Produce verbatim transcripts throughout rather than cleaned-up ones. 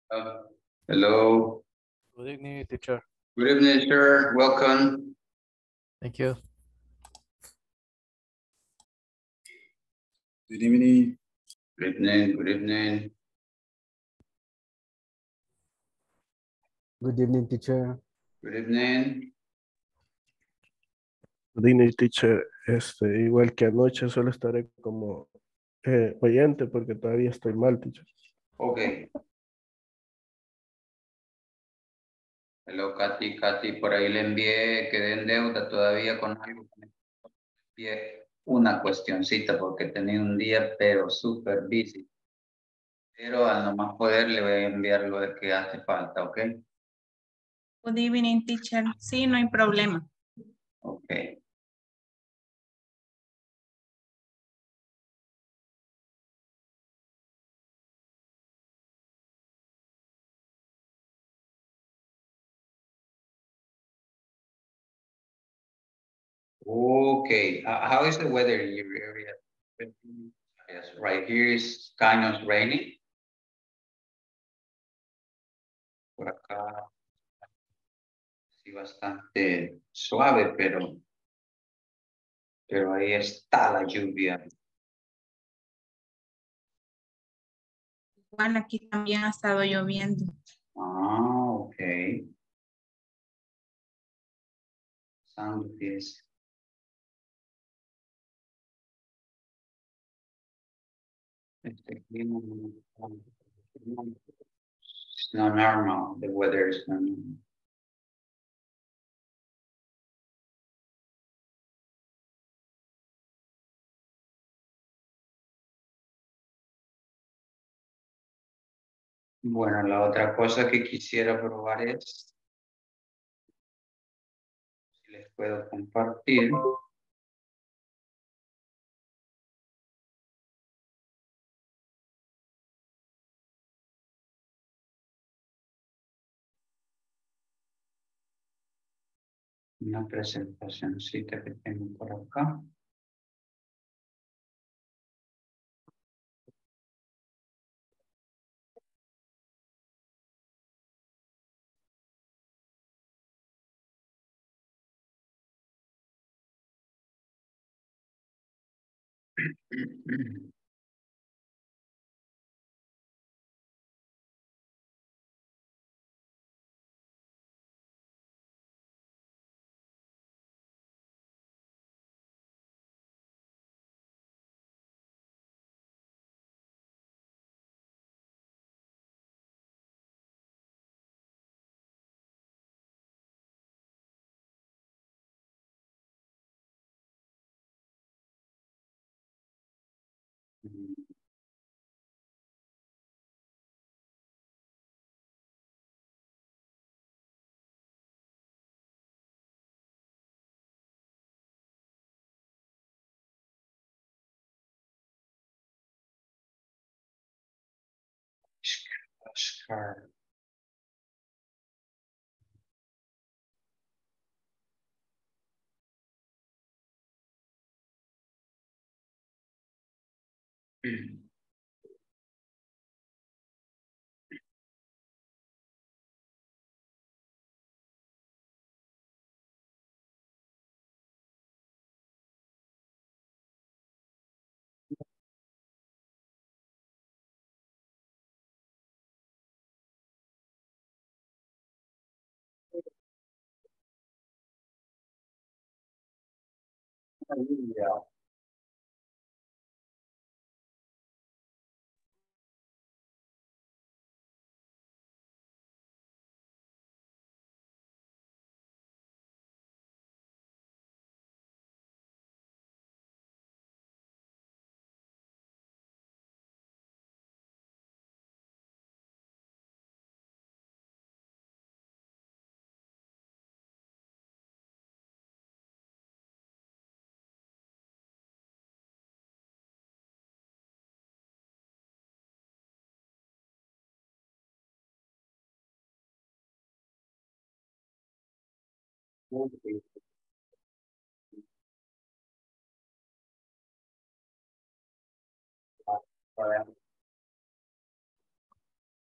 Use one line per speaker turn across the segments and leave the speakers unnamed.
Uh, hello.
Good evening, teacher.
Good evening, sir. Welcome.
Thank you.
Good evening.
Good evening. Good evening.
Good evening, teacher.
Good evening.
Good evening, teacher. Este, igual que anoche, solo estaré como eh, oyente porque todavía estoy mal, teacher.
Okay. Hello, Katy. Katy, por ahí le envié, quedé en deuda todavía con algo. Envié una cuestioncita porque tenía un día, pero súper busy. Pero al no más poder le voy a enviar lo de que hace falta, ¿ok?
Good evening, teacher. Sí, no hay problema.
Ok. Okay, uh, how is the weather in your area? Yes, right here is kind of rainy. Por acá, sí, bastante suave, pero, pero ahí está la lluvia.
Bueno, aquí también ha estado lloviendo.
Ah, ok. Sound is. Este clima no- It's not normal. The weather is not normal. Bueno, la otra cosa que quisiera probar es, si les puedo compartir. Una presentacioncita que tengo por acá. Oscar. Yeah.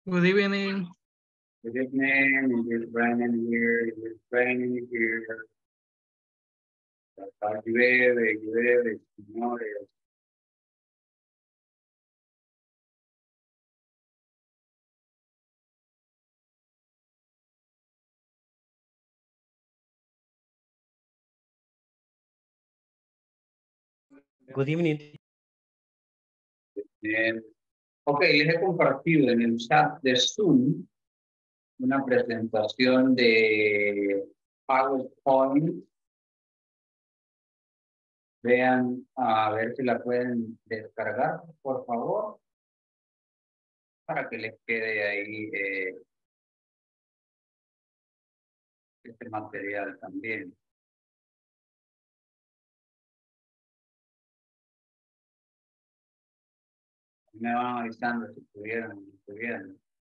Good evening.
Good evening, it is raining here, it is raining here. Acá llueve, llueve, señores.
Good evening.
Bien. Ok, les he compartido en el chat de Zoom una presentación de PowerPoint. Vean a ver si la pueden descargar, por favor, para que les quede ahí eh, este material también. Me van avisando si pudieran, si pudieran.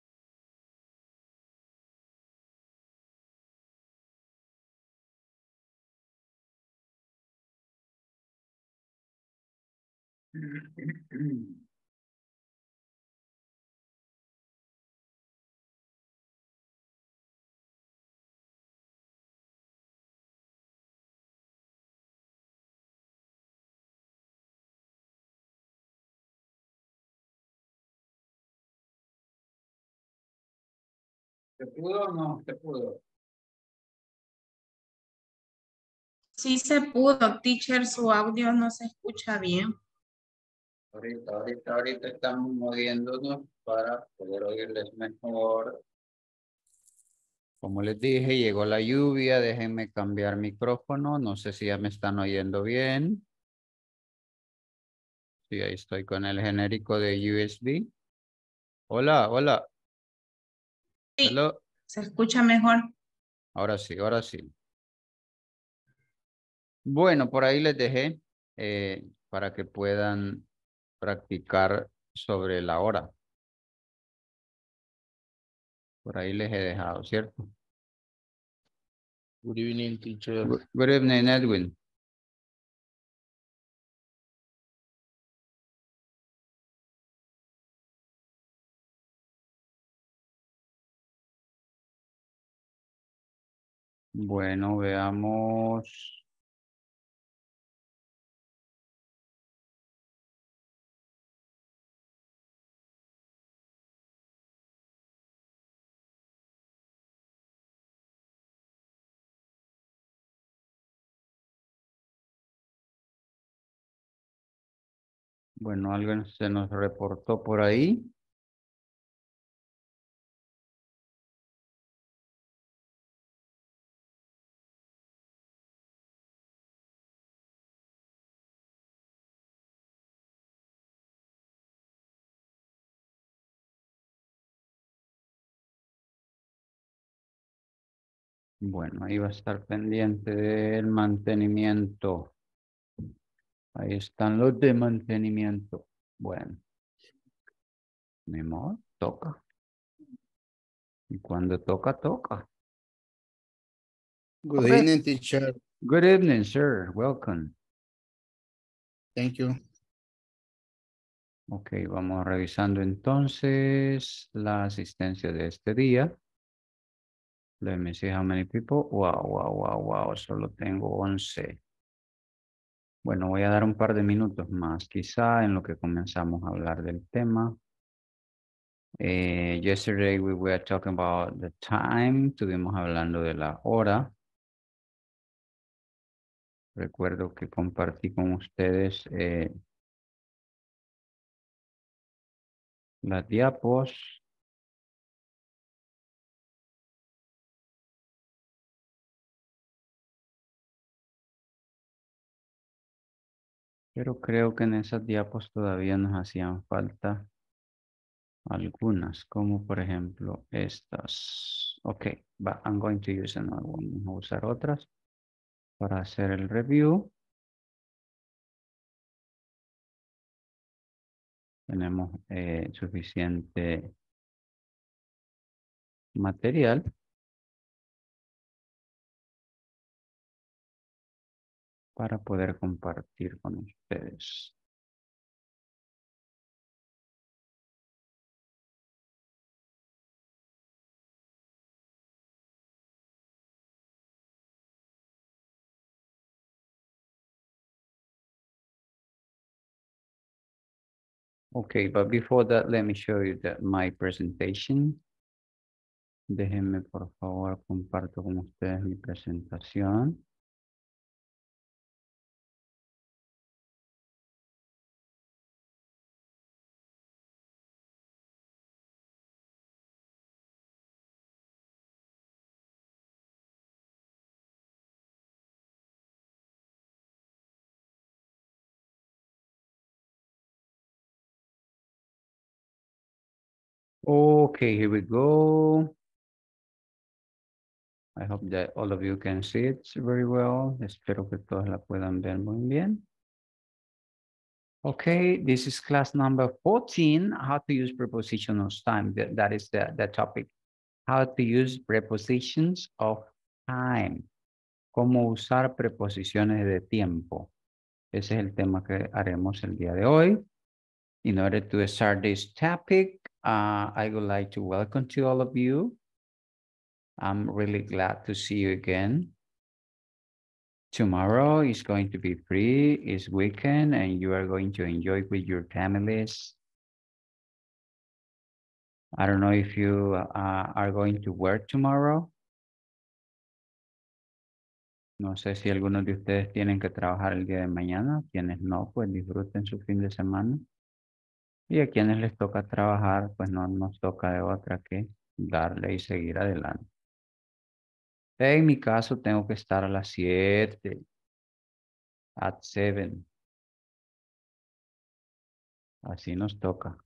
¿Se pudo o no? ¿Se pudo?
Sí se pudo, teacher, su audio no se escucha bien.
Ahorita, ahorita, ahorita estamos moviéndonos para poder oírles mejor. Como les dije, llegó la lluvia, déjenme cambiar micrófono, no sé si ya me están oyendo bien. Sí, ahí estoy con el genérico de U S B. Hola, hola.
Sí,
Hello.
se escucha mejor.
Ahora sí, ahora sí. Bueno, por ahí les dejé eh, para que puedan practicar sobre la hora. Por ahí les he dejado, ¿cierto?
Good evening, teacher.
Good, good evening, Edwin. Bueno, veamos. Bueno, alguien se nos reportó por ahí. Bueno, ahí va a estar pendiente del mantenimiento. Ahí están los de mantenimiento. Bueno, ni modo, toca. Y cuando toca, toca.
Good
Okay.
evening, teacher.
Good evening, sir. Welcome.
Thank you.
Ok, vamos revisando entonces la asistencia de este día. Let me see how many people. Wow, wow, wow, wow. Solo tengo once. Bueno, voy a dar un par de minutos más, quizá en lo que comenzamos a hablar del tema. Eh, yesterday we were talking about the time. Estuvimos hablando de la hora. Recuerdo que compartí con ustedes eh, las diapos. Pero creo que en esas diapos todavía nos hacían falta algunas, como por ejemplo estas. Ok, but I'm going to use another one. Vamos a usar otras para hacer el review. Tenemos eh, suficiente material. Para poder compartir con ustedes. Okay, but before that, let me show you that my presentation. Déjenme, por favor, comparto con ustedes mi presentación. Okay, here we go. I hope that all of you can see it very well. Espero que todos la puedan ver muy bien. Okay, this is class number fourteen, how to use prepositions of time. That, that is the, the topic. How to use prepositions of time. Cómo usar preposiciones de tiempo. Ese es el tema que haremos el día de hoy. In order to start this topic, uh, I would like to welcome to all of you. I'm really glad to see you again. Tomorrow is going to be free, it's weekend, and you are going to enjoy with your families. I don't know if you uh, are going to work tomorrow. No sé si algunos de ustedes tienen que trabajar el día de mañana. Quienes no, pues disfruten su fin de semana. Y a quienes les toca trabajar, pues no nos toca de otra que darle y seguir adelante. En mi caso, tengo que estar a las siete. At seven. Así nos toca.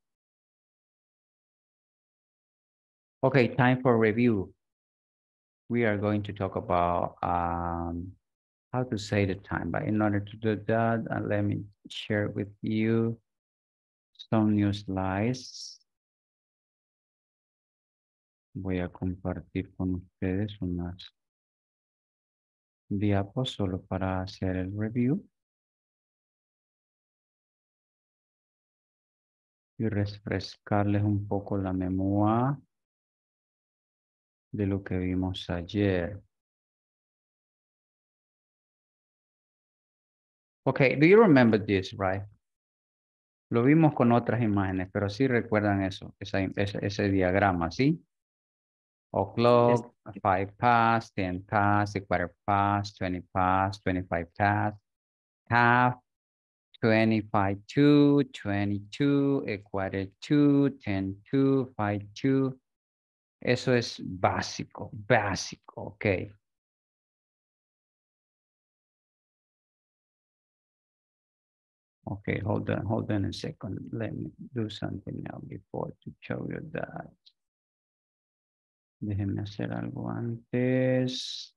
Okay, time for review. We are going to talk about um, how to say the time. But in order to do that, uh, let me share with you some new slides. Voy a compartir con ustedes unas diapos solo para hacer el review. Y refrescarles un poco la memoria de lo que vimos ayer. Okay, do you remember this, right? Lo vimos con otras imágenes, pero sí recuerdan eso, esa, ese, ese diagrama, ¿sí? O'clock, five past, ten past, a quarter past, twenty past, twenty-five past, half, twenty-five to, twenty-two, a quarter to, ten to, five to. Eso es básico, básico, ok. Okay, hold on, hold on a second. Let me do something now before to show you that. Déjenme hacer algo antes.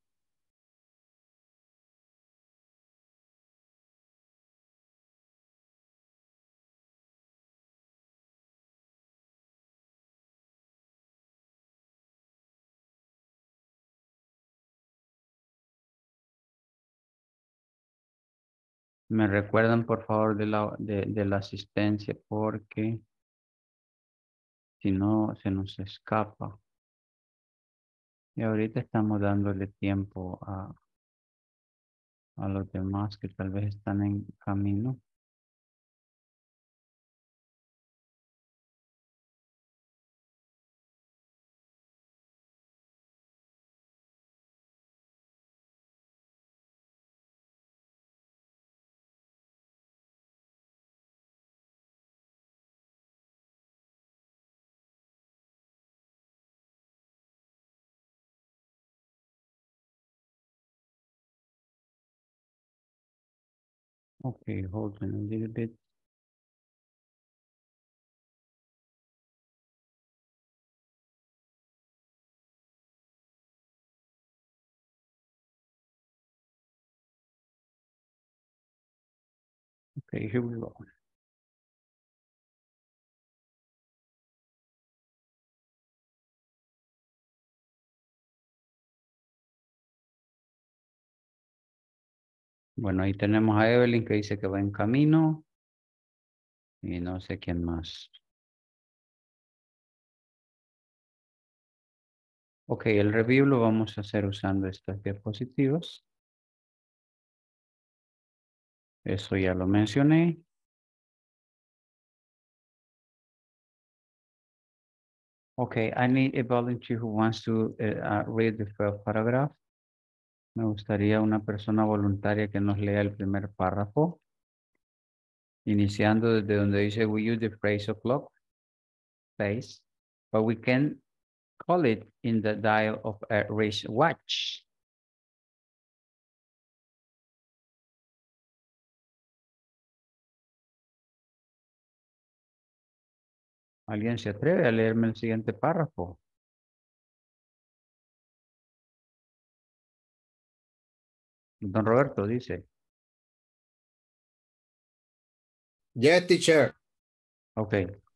Me recuerdan por favor de la, de, de la asistencia porque si no se nos escapa. Y ahorita estamos dándole tiempo a, a los demás que tal vez están en camino. Okay, hold on a little bit. Okay, here we go. Bueno, ahí tenemos a Evelyn que dice que va en camino. Y no sé quién más. Ok, el review lo vamos a hacer usando estas diapositivas. Eso ya lo mencioné. Okay, I need a volunteer who wants to uh, uh, read the first paragraph. Me gustaría una persona voluntaria que nos lea el primer párrafo. Iniciando desde donde dice, we use the phrase o'clock, place, but we can call it in the dial of a wristwatch. ¿Alguien se atreve a leerme el siguiente párrafo? Don Roberto dice.
Yes, teacher.
Ok.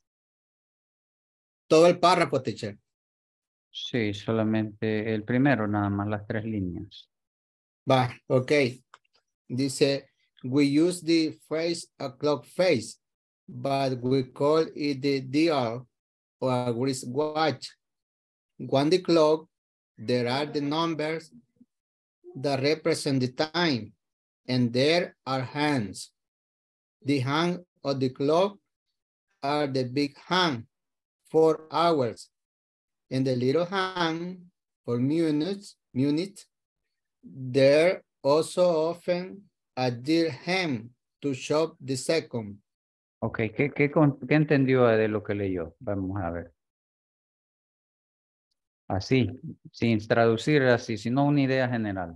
Todo el párrafo, teacher.
Sí, solamente el primero, nada más las tres líneas.
Va, ok. Dice, we use the phrase o'clock face, but we call it the dial or a wristwatch. On the clock, there are the numbers that represent the time, and there are hands. The hand of the clock are the big hand for hours, and the little hand for minutes. Minutes. There also often a dirham to shop the second.
Ok, ¿qué, qué, con- qué entendió de lo que leyó? Vamos a ver. Así, sin traducir así, sino una idea general.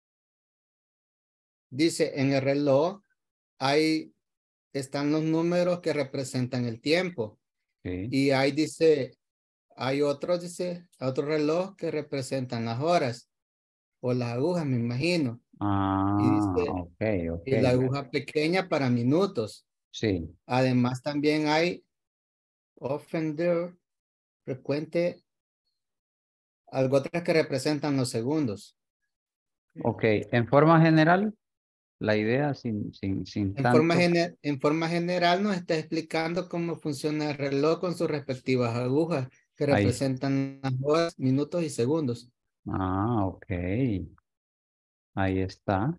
Dice, en el reloj hay, están los números que representan el tiempo.
Sí.
Y ahí dice, hay otros, dice, otro reloj que representan las horas o las agujas, me imagino.
Ah,
Y dice,
ok, ok.
y la aguja pequeña para minutos.
Sí,
Además, también hay often there, frecuente, algo otras que representan los segundos.
ok. En forma general, la idea sin, sin, sin
En
tanto.
forma, gener- en forma general nos está explicando cómo funciona el reloj con sus respectivas agujas que
Ahí.
representan las horas, minutos y segundos.
Ah, ok. Ahí está.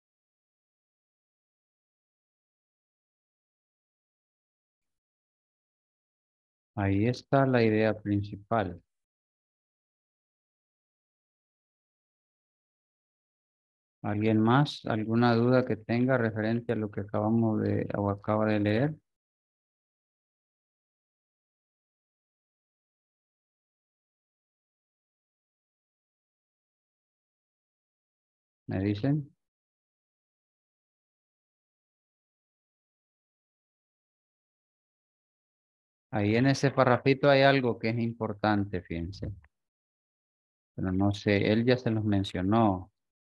Ahí está la idea principal. ¿Alguien más? ¿Alguna duda que tenga referente a lo que acabamos de o acaba de leer? ¿Me dicen? Ahí en ese parrafito hay algo que es importante, fíjense. Pero no sé, él ya se los mencionó.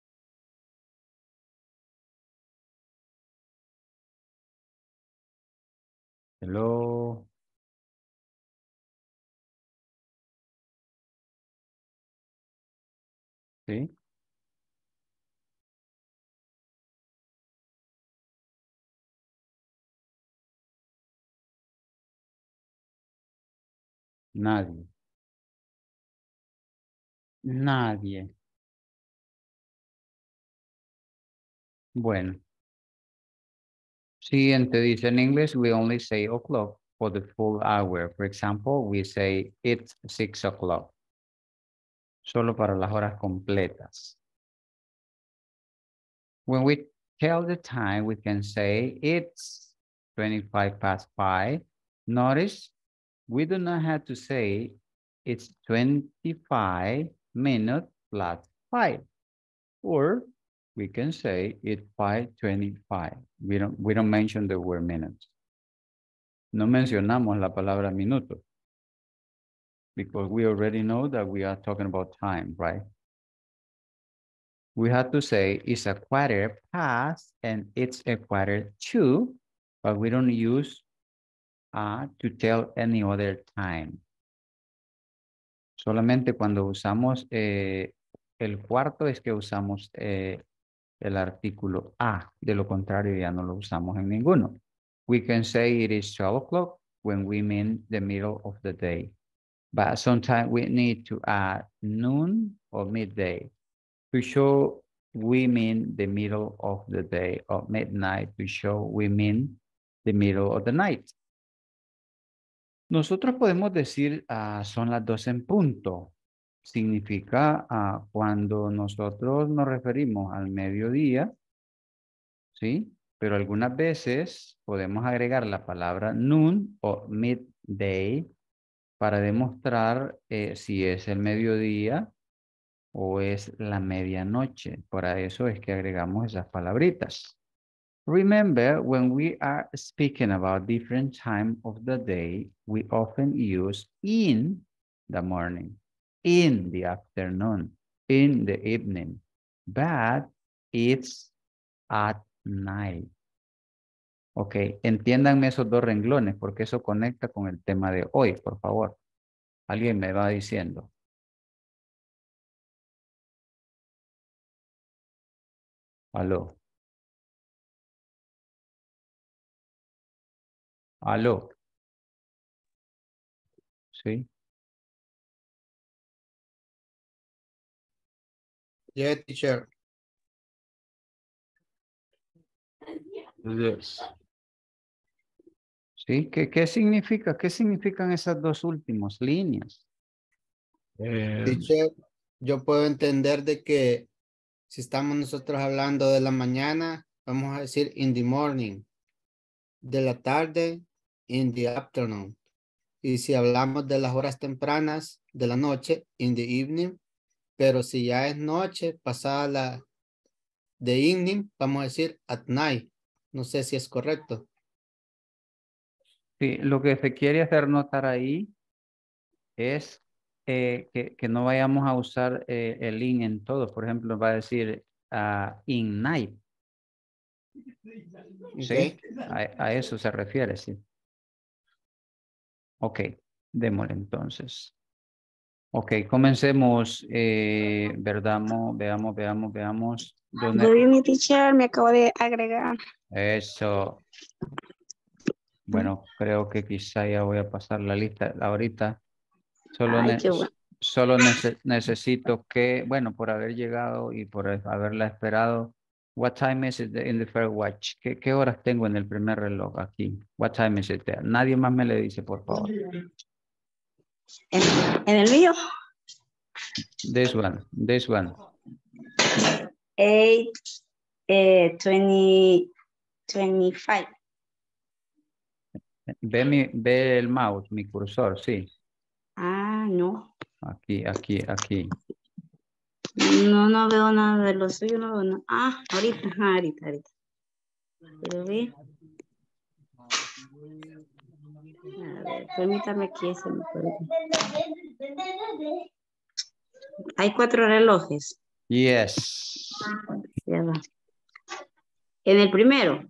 Hello. ¿Sí? Nadie. Nadie. Bueno. Siguiente dice, en English, we only say o'clock for the full hour. For example, we say it's six o'clock. Solo para las horas completas. When we tell the time, we can say it's twenty-five past five. Notice, we do not have to say it's twenty-five minutes plus five. Or we can say it's five twenty-five. We don't, we don't mention the word minutes. No mencionamos la palabra minuto. Because we already know that we are talking about time, right? We have to say it's a quarter past and it's a quarter to, but we don't use uh, to tell any other time. Solamente cuando usamos eh, el cuarto es que usamos eh, el artículo a. De lo contrario ya no lo usamos en ninguno. We can say it is twelve o'clock when we mean the middle of the day. But sometimes we need to add noon or midday to show we mean the middle of the day, or midnight to show we mean the middle of the night. Nosotros podemos decir ah, son las doce en punto. Significa ah, cuando nosotros nos referimos al mediodía, ¿sí? Pero algunas veces podemos agregar la palabra noon o midday para demostrar eh, si es el mediodía o es la medianoche. Para eso es que agregamos esas palabritas. Remember, when we are speaking about different time of the day, we often use in the morning, in the afternoon, in the evening, but it's at night. Ok, entiéndanme esos dos renglones porque eso conecta con el tema de hoy, por favor. Alguien me va diciendo. Aló. Aló. Sí.
Yeah, teacher.
Yes.
¿Sí? ¿Qué, qué significa? ¿Qué significan esas dos últimas líneas?
Eh,
Teacher, yo puedo entender de que si estamos nosotros hablando de la mañana, vamos a decir in the morning. De la tarde, in the afternoon. Y si hablamos de las horas tempranas de la noche, in the evening. Pero si ya es noche, pasada la de evening, vamos a decir at night. No sé si es correcto.
Sí, lo que se quiere hacer notar ahí es eh, que, que no vayamos a usar eh, el in en todo. Por ejemplo, va a decir ah, in night. ¿Sí?
Okay.
A, a eso se refiere, sí. Ok, démosle entonces. Ok, comencemos. Eh, verdamos, veamos, veamos, veamos. ¿Dónde?
Good evening, teacher. Me acabo de agregar.
Eso. Bueno, creo que quizá ya voy a pasar la lista ahorita. Solo,
Ay,
ne-
qué bueno.
solo nece- necesito que, bueno, por haber llegado y por haberla esperado. What time is it in the first watch? ¿Qué, qué horas tengo en el primer reloj aquí? What time is it there? Nadie más me le dice, por favor.
En, en el mío,
This one, this one.
eight, eh, twenty, twenty-five.
Ve, mi, ve el mouse, mi cursor, sí.
Ah, no.
Aquí, aquí, aquí.
No, no veo nada de lo suyo. No veo nada. Ah, ahorita, ajá, ahorita, ahorita. Pero ve. A ver, permítame aquí. Se me puede. Hay cuatro relojes.
Yes.
Ya va. En el primero,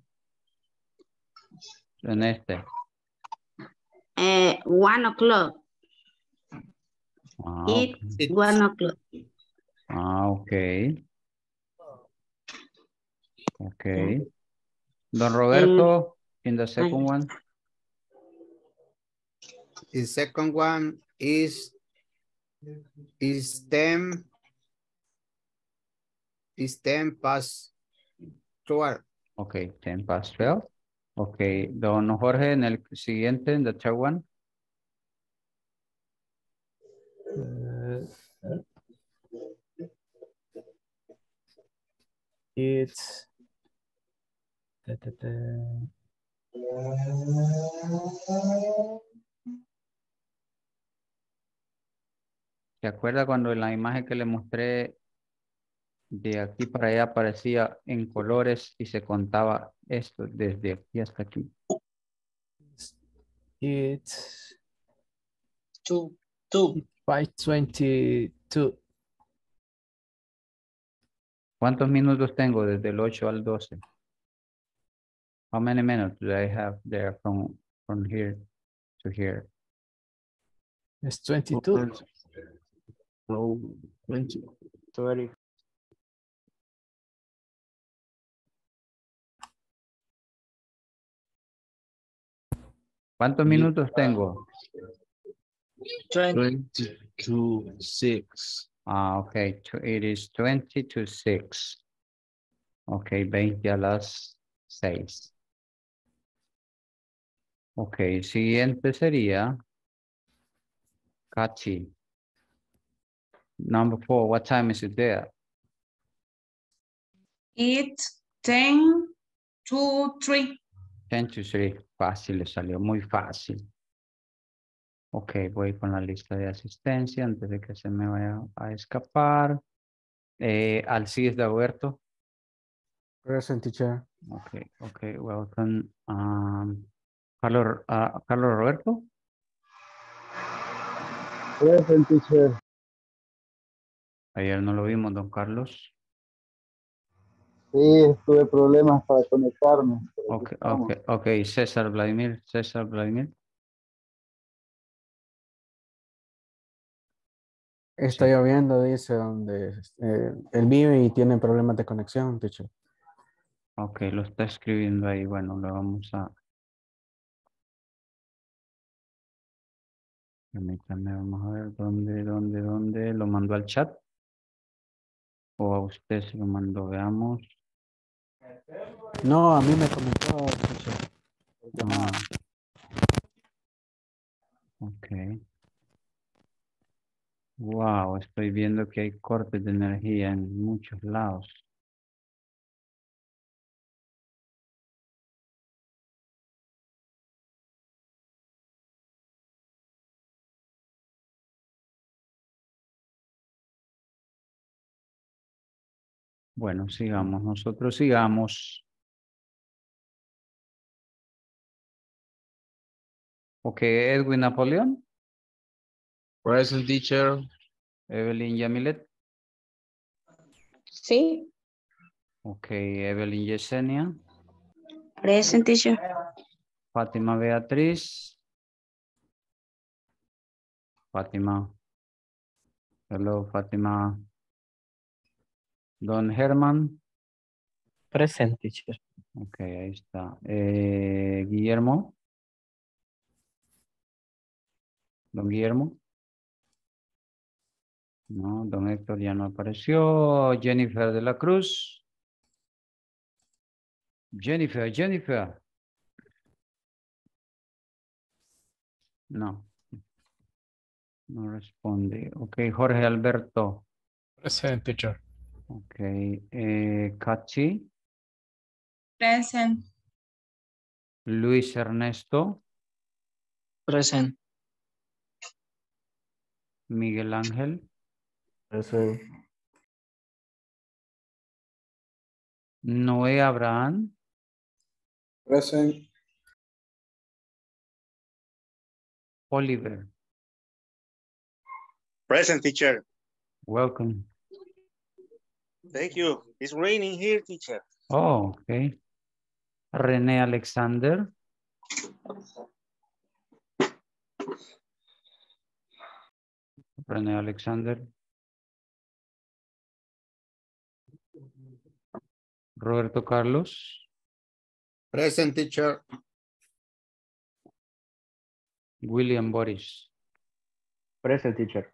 En este.
eh, one o'clock.
Ah,
It
ok.
It's
one o'clock.
Ah, ok. Ok. Don Roberto, in the second one.
the second one is is ten is ten past twelve.
Ok, ten past twelve. Ok, don Jorge, en el siguiente, en the third one.
Uh, it's da, da, da.
¿Se acuerda cuando en la imagen que le mostré de aquí para allá aparecía en colores y se contaba esto desde aquí hasta aquí?
It's
Two, two.
five twenty-two.
¿Cuántos minutos tengo desde el ocho al doce? How many minutes do I have there from, from here to here?
It's twenty-two.
no, twenty, thirty.
¿Cuántos minutos tengo?
Twenty.
twenty-two, six.
Ah, ok. Tw- It is twenty to six. Ok, veinte a las seis. Ok, siguiente sería Kachi. Number four, what time is it there?
It's ten to three.
ten to three. Fácil, le salió muy fácil. Ok, voy con la lista de asistencia antes de que se me vaya a escapar. Eh, Alcides de Alberto.
Present, teacher.
Ok, ok, welcome. Um, Carlos, uh, Carlos Roberto.
Present, teacher.
Ayer no lo vimos, don Carlos.
Sí, tuve problemas para conectarme. pero aquí
Ok,
estamos.
ok, ok. César Vladimir, César Vladimir.
Está
Sí.
lloviendo, dice, donde eh, él vive y tiene problemas de conexión, teacher.
Ok, lo está escribiendo ahí. Bueno, lo vamos a... Permítame, vamos a ver dónde, dónde, dónde. ¿Lo mandó al chat? ¿O a usted se lo mandó? Veamos.
No, a mí me comentó, teacher.
Ah, ok. Wow, estoy viendo que hay cortes de energía en muchos lados. Bueno, sigamos. Nosotros sigamos. Ok, Edwin Napoleón.
Present, teacher.
Evelyn Yamilet.
Sí.
Ok, Evelyn Yesenia.
Present, teacher.
Fátima Beatriz. Fátima. Hello, Fátima. Don Herman.
Present, teacher.
Ok, ahí está. Eh, Guillermo. Don Guillermo. No, don Héctor ya no apareció. Jennifer de la Cruz. Jennifer, Jennifer. No. No responde. Ok, Jorge Alberto.
Present, teacher.
Ok, eh, Cachi.
Present.
Luis Ernesto.
Present.
Miguel Ángel.
Present.
Noé Abraham.
Present.
Oliver.
Present, teacher.
Welcome.
Thank you. It's raining here, teacher.
Oh, okay. René Alexander. René Alexander. Roberto Carlos.
Present, teacher.
William Boris.
Present, teacher.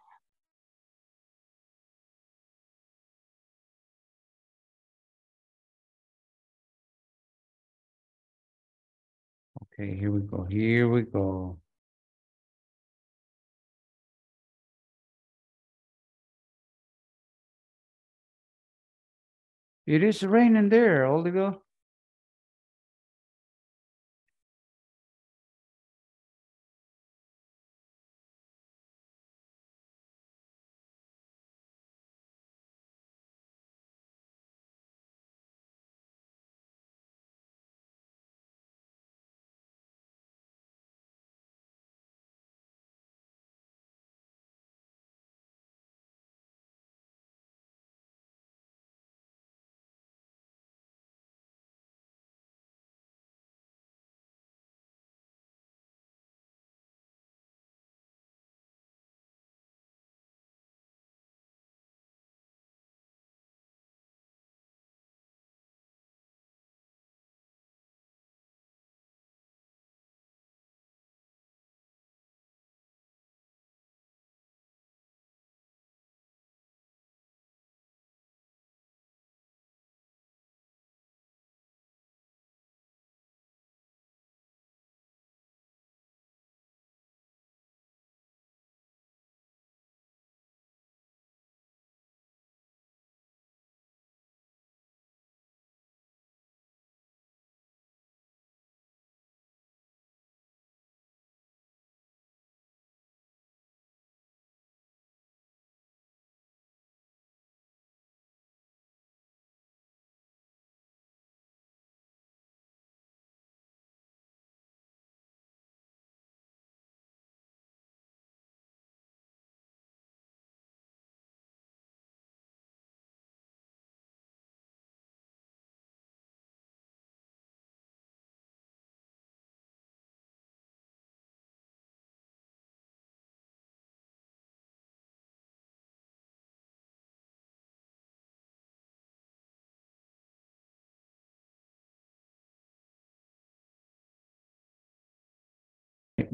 Okay, here we go. Here we go. It is raining there, Oliver.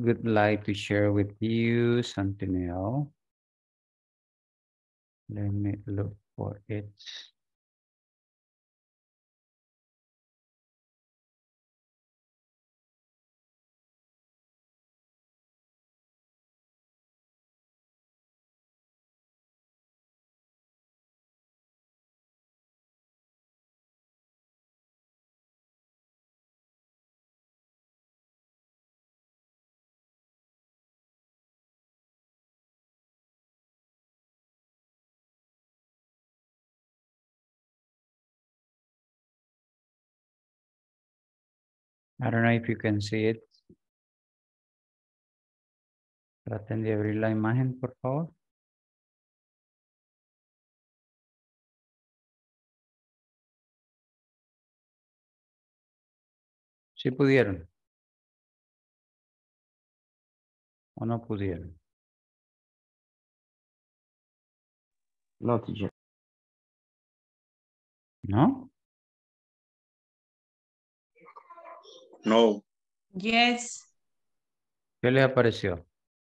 would like to share with you something else. Let me look for it. I don't know if you can see it. Traten de abrir la imagen, por favor. ¿Sí pudieron? ¿O no pudieron?
No, teacher.
¿No?
No.
Yes.
¿Qué les apareció?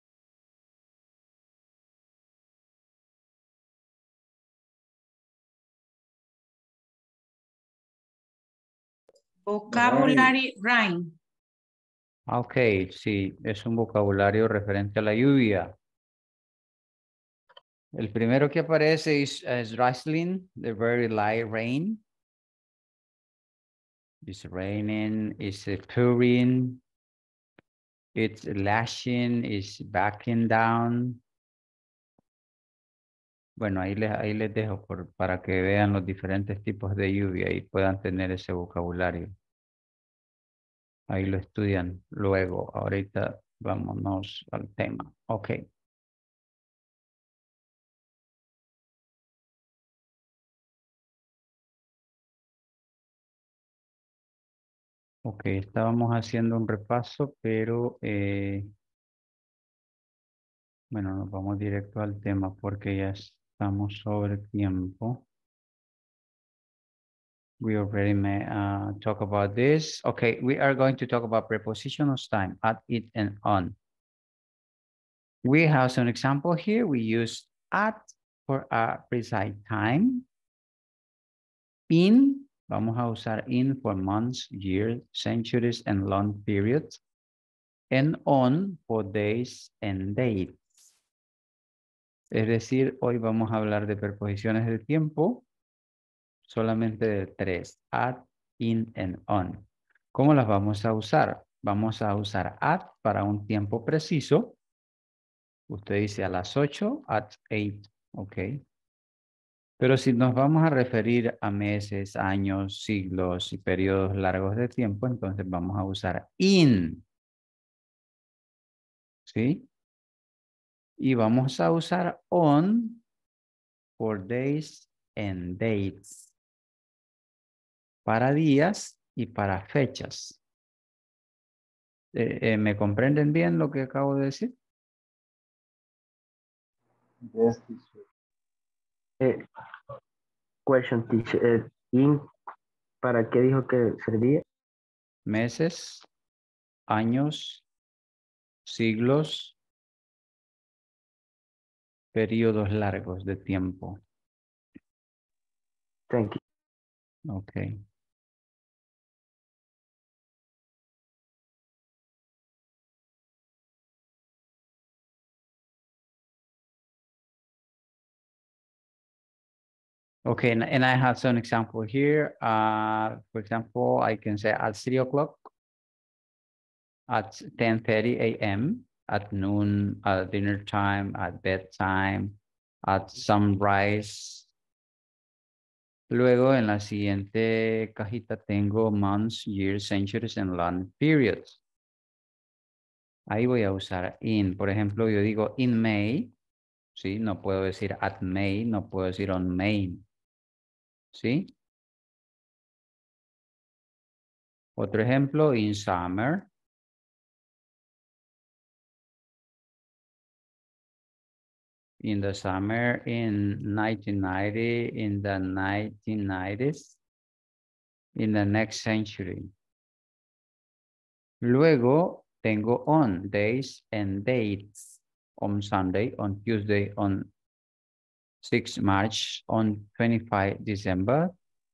Vocabulary rhyme.
Ok, sí, es un vocabulario referente a la lluvia. El primero que aparece es, es drizzling, the very light rain. It's raining, it's pouring, it's lashing, it's backing down. Bueno, ahí les, ahí les dejo por, para que vean los diferentes tipos de lluvia y puedan tener ese vocabulario. Ahí lo estudian luego. Ahorita vámonos al tema. Ok. Ok, estábamos haciendo un repaso, pero eh, bueno, nos vamos directo al tema porque ya estamos sobre tiempo. We already may uh, talk about this. Okay, we are going to talk about prepositions time, at, it, and on. We have some example here. We use at for a precise time. In, vamos a usar in for months, years, centuries, and long periods. And on for days and dates. Es decir, hoy vamos a hablar de preposiciones de tiempo, solamente de tres, at, in, and on. ¿Cómo las vamos a usar? Vamos a usar at para un tiempo preciso. Usted dice a las ocho, at eight, ok. Pero si nos vamos a referir a meses, años, siglos y periodos largos de tiempo, entonces vamos a usar in. ¿Sí? Y vamos a usar on for days and dates. Para días y para fechas. Eh, eh, ¿Me comprenden bien lo que acabo de decir?
Yes, teacher.
Eh, question, teacher. Eh, in, ¿para qué dijo que servía?
Meses, años, siglos, periodos largos de tiempo.
Thank you.
Ok. Okay, and, and I have some example here. Uh, for example, I can say at three o'clock, at ten thirty a m, at noon, at dinner time, at bedtime, at sunrise. Luego en la siguiente cajita tengo months, years, centuries, and long periods. Ahí voy a usar in. Por ejemplo, yo digo in May, ¿sí? No puedo decir at May, no puedo decir on May. ¿Sí? Otro ejemplo, in summer. In the summer in nineteen ninety, in the nineteen nineties, in the next century. Luego tengo on, days and dates. On Sunday, on Tuesday, on sixth March, on twenty-fifth December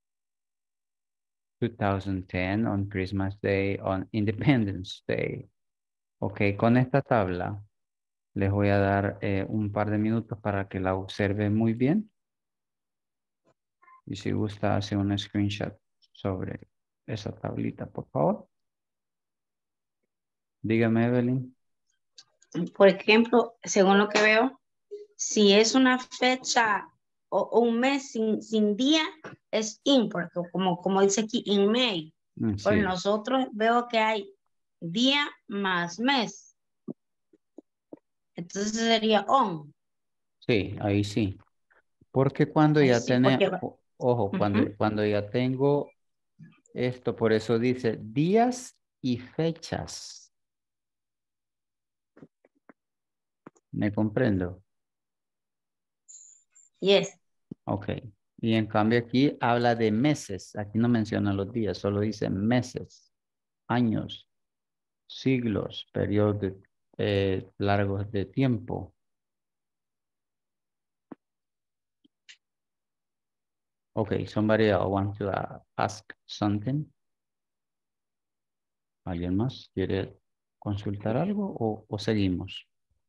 two thousand ten, on Christmas Day, on Independence Day. Ok, con esta tabla les voy a dar eh, un par de minutos para que la observen muy bien. Y si gusta, hace un screenshot sobre esa tablita, por favor. Dígame, Evelyn.
Por ejemplo, según lo que veo, si es una fecha o, o un mes sin, sin día, es in, porque como, como dice aquí, in May.
Mm,
Por
sí.
nosotros veo que hay día más mes. Entonces sería on.
Sí, ahí sí. Porque cuando
Ahí
ya
sí,
tenemos,
porque-
ojo, cuando,
Ujú.
cuando ya tengo esto, por eso dice días y fechas. ¿Me comprendo?
Yes.
Ok. Y en cambio aquí habla de meses. Aquí no menciona los días, solo dice meses, años, siglos, periodos eh, largos de tiempo. Ok, somebody else want to uh, ask something? ¿Alguien más quiere consultar algo o, o seguimos?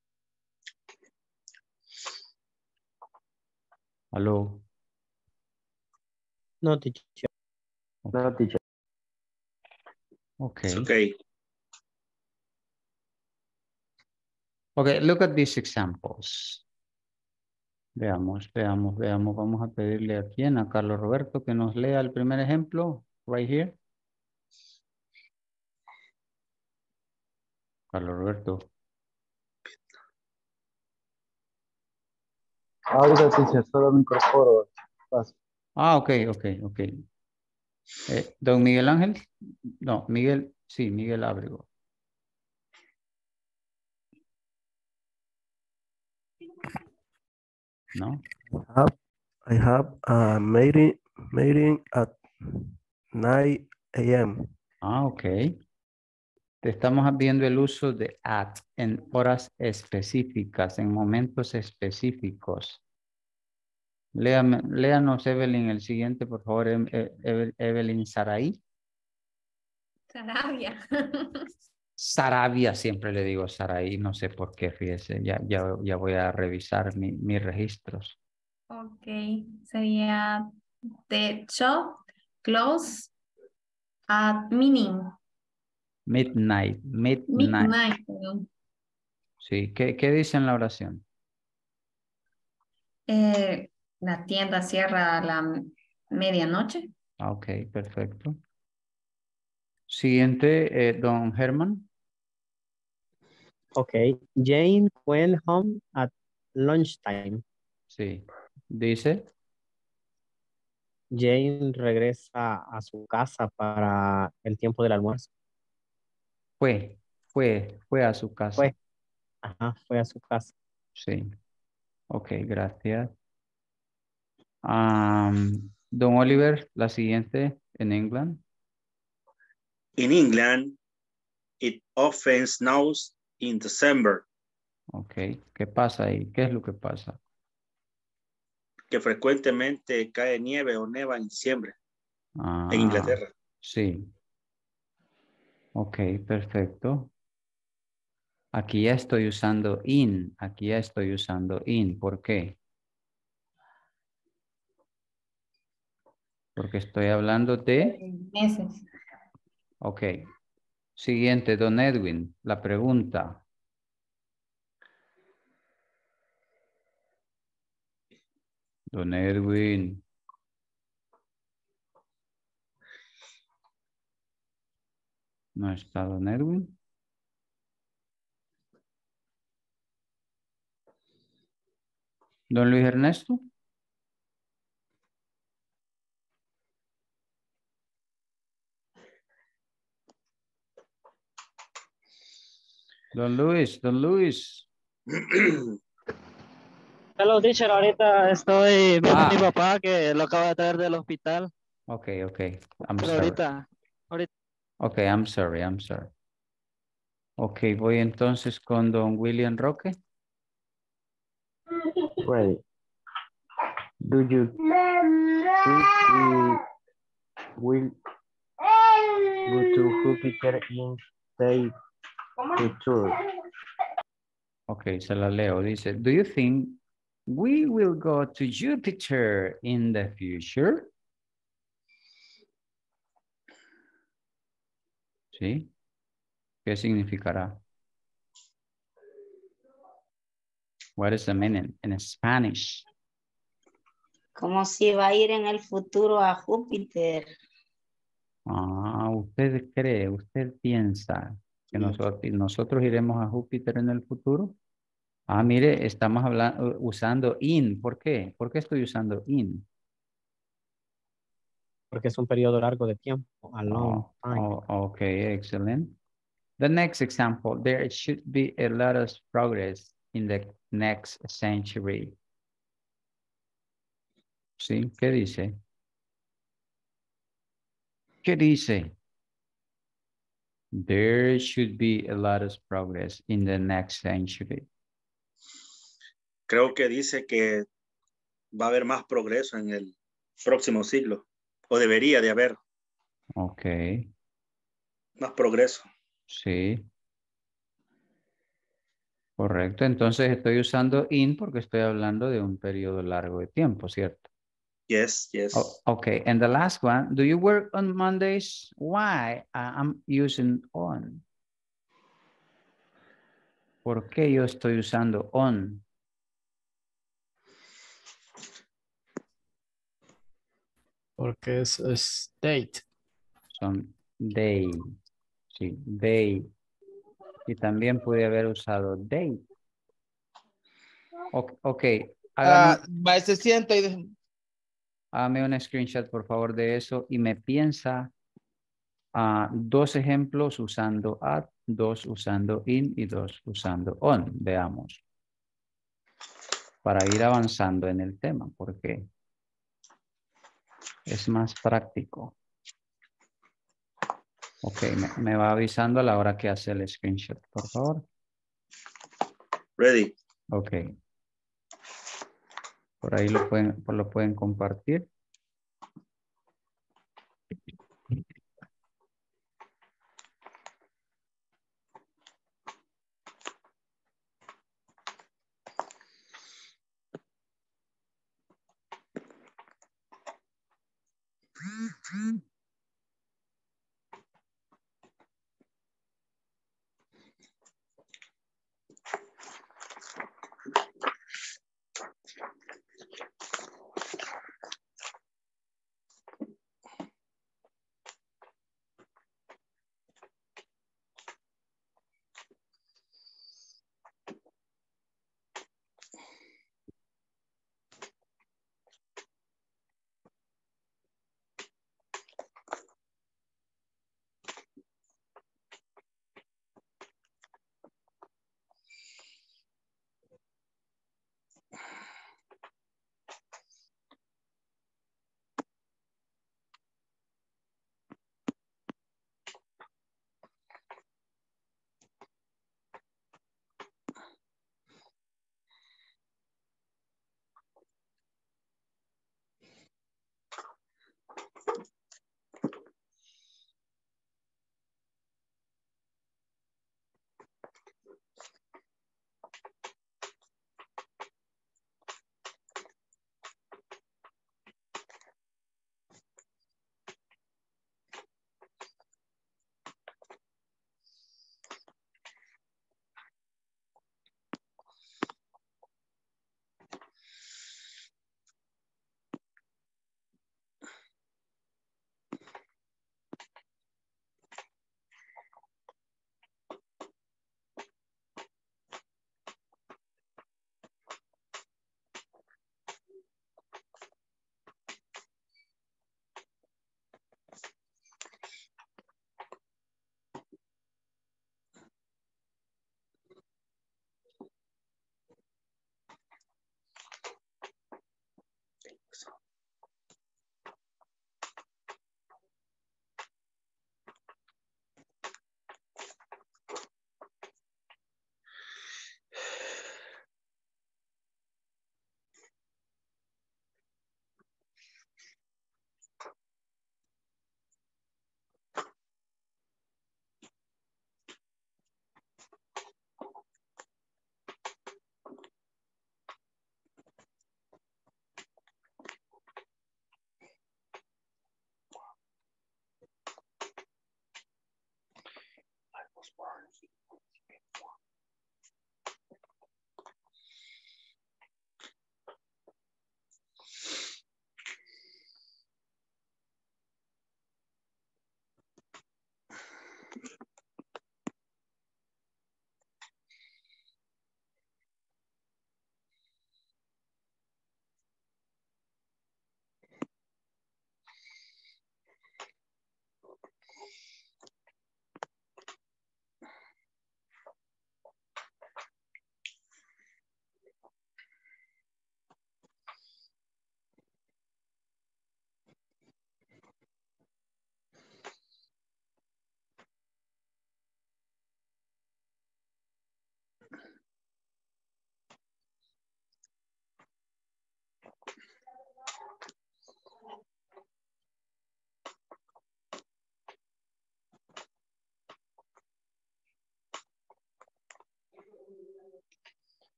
¿Aló?
No, teacher. No, teacher.
Ok.
It's okay.
Okay, look at these examples. Veamos, veamos, veamos. Vamos a pedirle a quién, a Carlos Roberto, que nos lea el primer ejemplo. Right here. Carlos Roberto.
Ahorita, teacher, solo me incorporo. Paso.
Ah, ok, ok, ok. Eh, Don Miguel Ángel. No, Miguel, sí, Miguel Ábrego. ¿No?
I have, I have a meeting, meeting at nine A M
Ah, ok. Estamos viendo el uso de at en horas específicas, en momentos específicos. Léame, léanos, Evelyn, el siguiente, por favor, Em- E- Eve- Evelyn Saray.
Sarabia.
Sarabia, siempre le digo Saray, no sé por qué, fíjese, ya, ya, ya voy a revisar mi- mis registros.
Ok, sería the shop close at meaning.
Midnight, midnight.
Midnight. perdón.
Sí, ¿qué, qué dice en la oración?
Eh, la tienda cierra a la medianoche.
Ah, ok, perfecto. Siguiente, eh, don Herman.
Okay. Jane went home at lunchtime.
Sí, dice.
Jane regresa a su casa para el tiempo del almuerzo.
Fue, fue, fue a su casa.
Fue. Ajá, fue a su casa.
Sí. Ok, gracias. Am, don Oliver, la siguiente en England.
In England, it often snows in December.
Ok, ¿qué pasa ahí? ¿Qué es lo que pasa?
Que frecuentemente cae nieve o neva en diciembre
Ah,
en Inglaterra.
sí. Ok, perfecto. Aquí ya estoy usando in. Aquí ya estoy usando in. ¿Por qué? Porque estoy hablando de...
Meses.
Ok. Siguiente, don Edwin. La pregunta. Don Edwin. ¿No está don Edwin? Don Luis Ernesto. Don Luis, don Luis.
Hello, teacher. Ahorita estoy viendo
Ah.
a mi papá que lo acaba de traer del hospital.
Ok, ok. I'm
Pero
sorry.
ahorita, ahorita.
Ok, I'm sorry, I'm sorry. Ok, voy entonces con don William Roque.
Ready. Do you think we will go to Jupiter in the future?
Ok, se la leo. Dice, do you think we will go to Jupiter in the future? ¿Sí? ¿Qué significará? What is the meaning in Spanish?
Como si va a ir en el futuro a Júpiter.
Ah, usted cree, usted piensa que nosotros, nosotros iremos a Júpiter en el futuro. Ah, mire, estamos hablando, usando in. ¿Por qué? ¿Por qué estoy usando in?
Porque es un periodo largo de tiempo. A long
Oh,
time.
oh, okay, excellent. The next example, there should be a lot of progress in the next century. ¿Sí? ¿Qué dice? ¿Qué dice? There should be a lot of progress in the next century.
Creo que dice que va a haber más progreso en el próximo siglo. O debería de haber
Ok,
más progreso.
sí. Correcto, entonces estoy usando in porque estoy hablando de un periodo largo de tiempo, ¿cierto?
Yes, yes.
Oh, okay, and the last one, do you work on Mondays? Why? Uh, I'm using on. ¿Por qué yo estoy usando on?
Porque es, es date.
Son they, sí, they. Y también pude haber usado they. Ok, okay.
Ah,
Hágame,
va, se sienta y de-
hágame un screenshot, por favor, de eso y me piensa ah, dos ejemplos usando at, dos usando in y dos usando on. Veamos. Para ir avanzando en el tema, porque es más práctico. Ok, me, me va avisando a la hora que hace el screenshot, por favor.
Ready.
Ok. Por ahí lo pueden, lo pueden compartir.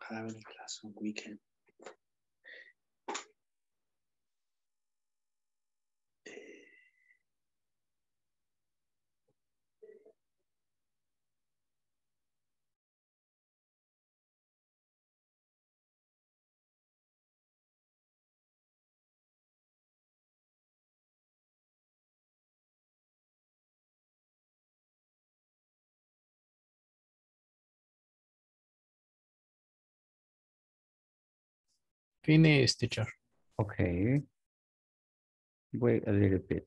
have any class on weekend.
Finish, teacher.
Okay. Wait a little bit.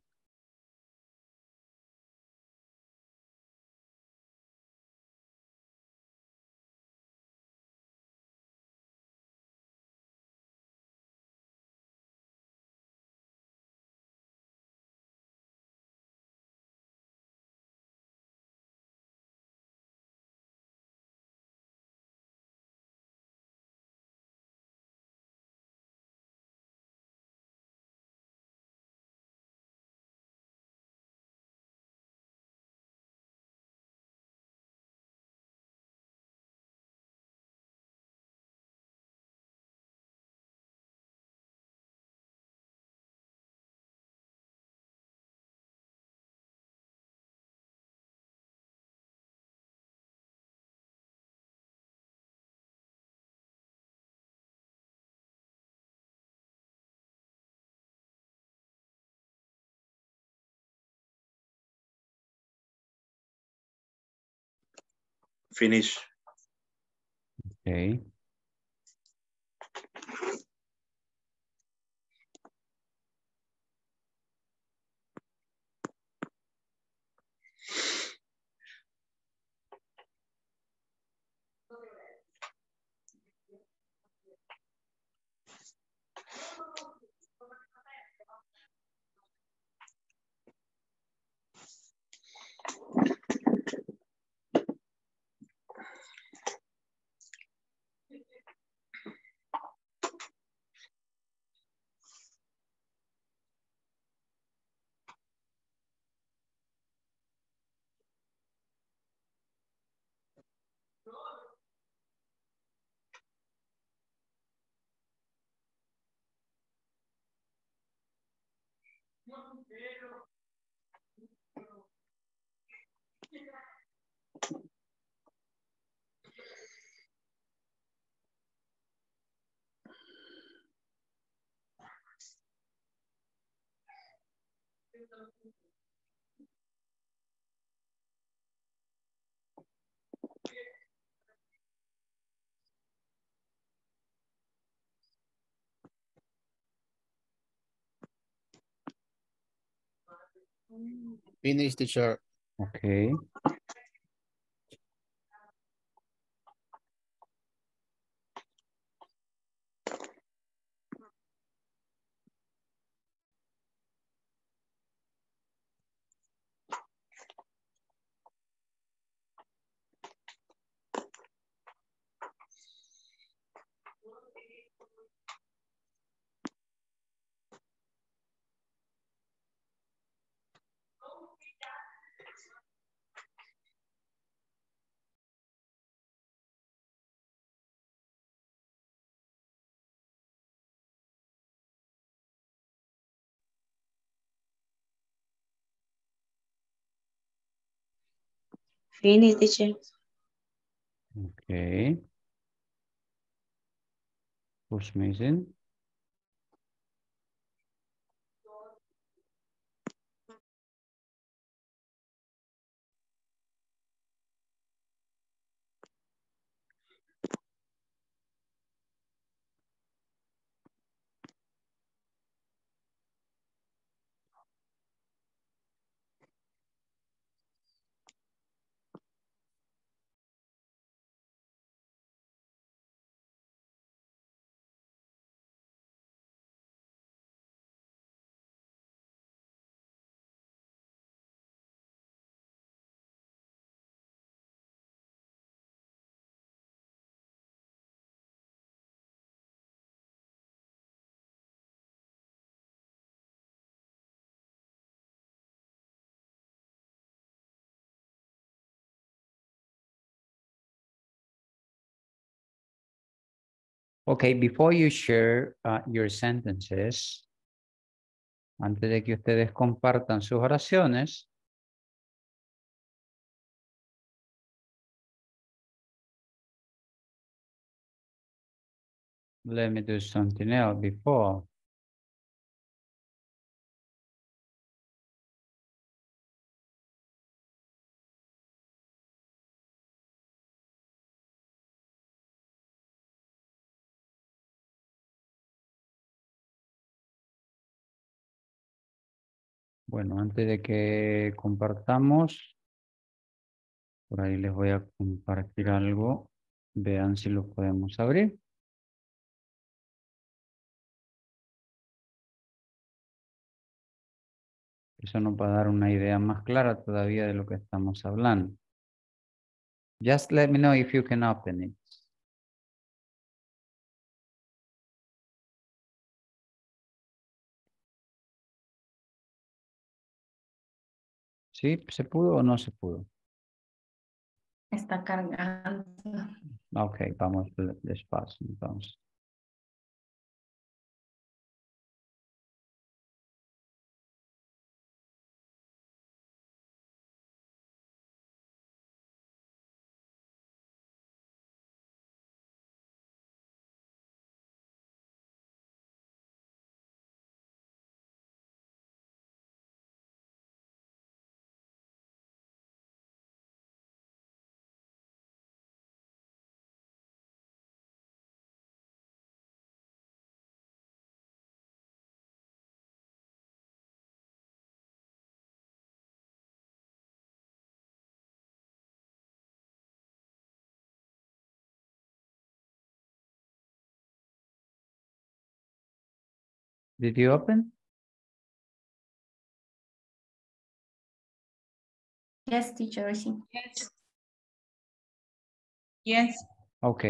Finish.
Okay.
Finish, teacher.
Okay.
Finish, teacher.
Okay. Who's missing? Okay, before you share uh, your sentences, antes de que ustedes compartan sus oraciones, let me do something else before. Bueno, antes de que compartamos, por ahí les voy a compartir algo. Vean si lo podemos abrir. Eso nos va a dar una idea más clara todavía de lo que estamos hablando. Just let me know if you can open it. ¿Sí? ¿Se pudo o no se pudo?
Está cargando.
Ok, vamos de- despacio entonces. Did you open?
Yes, teacher, I see. Yes. Yes.
Ok.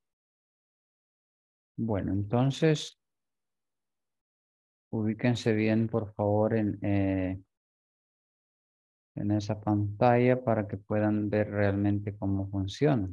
Bueno, entonces, ubíquense bien, por favor, en, eh, en esa pantalla para que puedan ver realmente cómo funciona.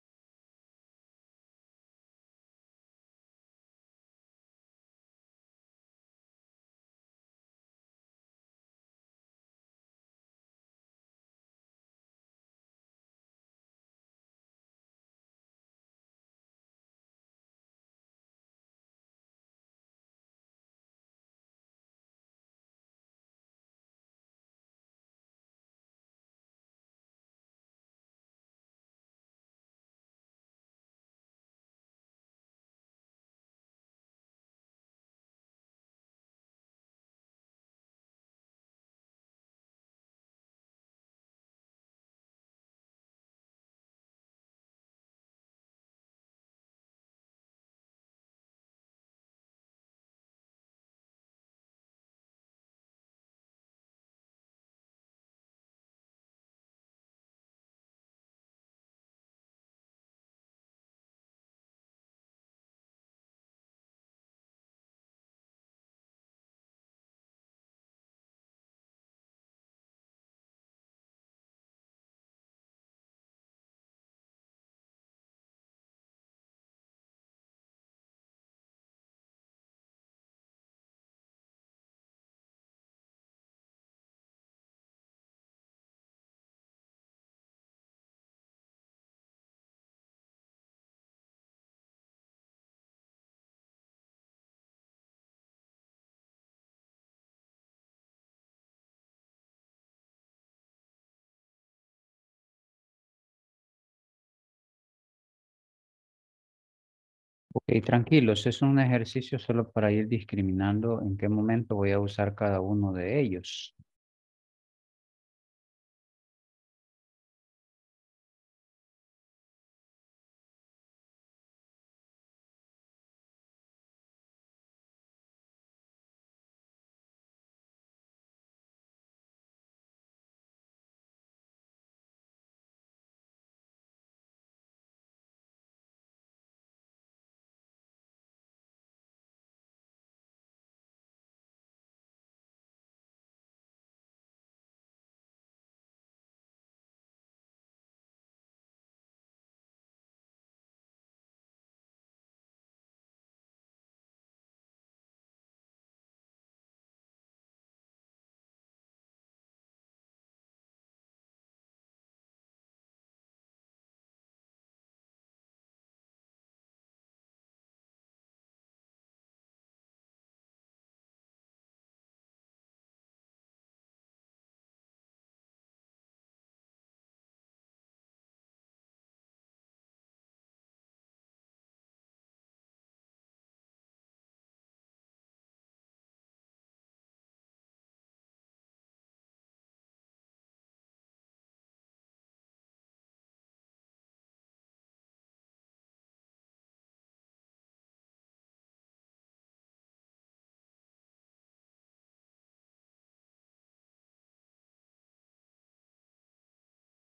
Ok, tranquilos, es un ejercicio solo para ir discriminando en qué momento voy a usar cada uno de ellos.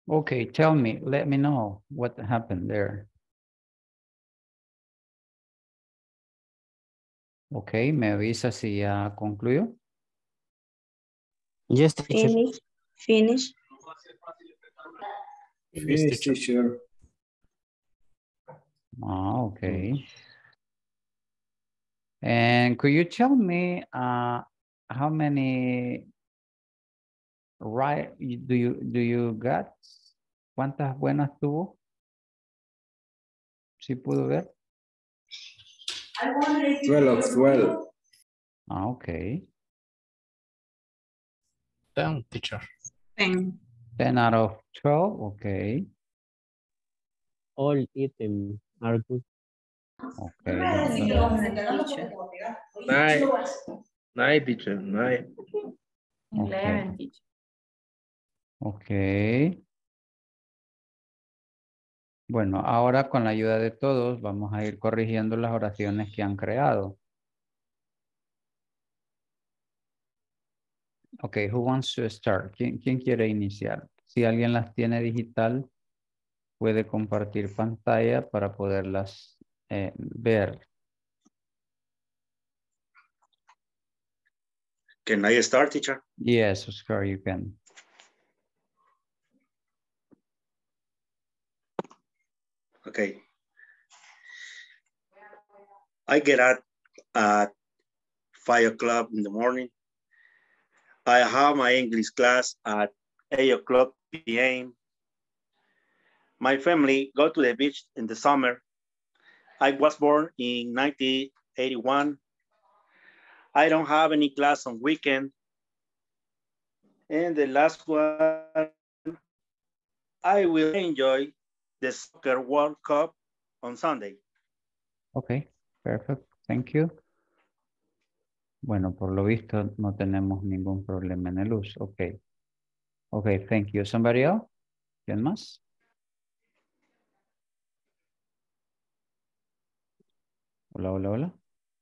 Okay, tell me, let me know what happened there. Okay, me avisa si ya concluyó.
Yes, teacher.
Finish. Finish.
Finish, teacher.
Ah, okay. And could you tell me uh, how many right do you do you got? ¿Cuántas buenas tuvo? ¿Sí pudo ver?
twelve, twelve.
Ah, okay.
Ten, teacher.
Ten.
ten out of twelve, okay.
All items are good.
Okay.
Nine. Nine, teacher. Nine.
Okay. Okay. Bueno, ahora con la ayuda de todos vamos a ir corrigiendo las oraciones que han creado. Okay, who wants to start? ¿Quién, quién quiere iniciar? Si alguien las tiene digital, puede compartir pantalla para poderlas eh, ver.
Can I start, teacher?
Yes, Oscar, you can.
Okay. I get up at five o'clock in the morning. I have my English class at eight o'clock p m My family go to the beach in the summer. I was born in nineteen eighty-one. I don't have any class on weekend. And the last one, I will enjoy the Soccer World Cup on Sunday.
Okay, perfect. Thank you. Bueno, por lo visto no tenemos ningún problema en el uso. Okay. Okay, thank you. Somebody else? ¿Quién más? Hola, hola, hola.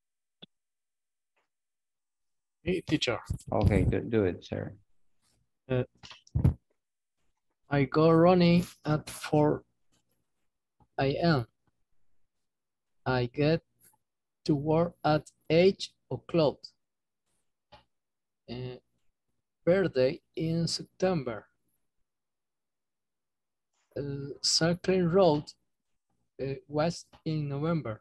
Hey, teacher.
Okay, do, do it, sir.
Uh, I go running at four A M I get to work at eight o'clock. Uh, birthday in September. Uh, cycling road uh, west in November.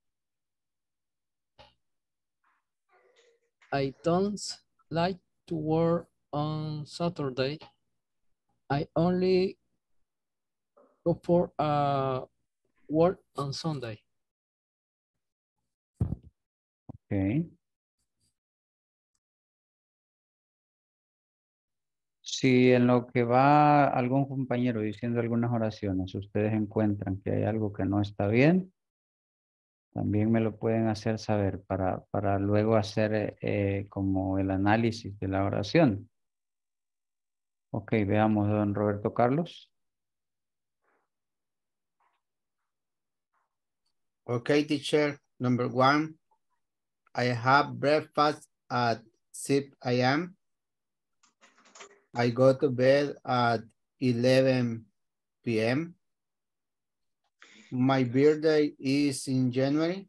I don't like to work on Saturday. I only go for uh, work on Sunday.
Okay. Si en lo que va algún compañero diciendo algunas oraciones, ustedes encuentran que hay algo que no está bien, también me lo pueden hacer saber para, para luego hacer eh, como el análisis de la oración. Ok, veamos, don Roberto Carlos.
Okay, teacher. Number one, I have breakfast at six A M I go to bed at eleven P M My birthday is in January.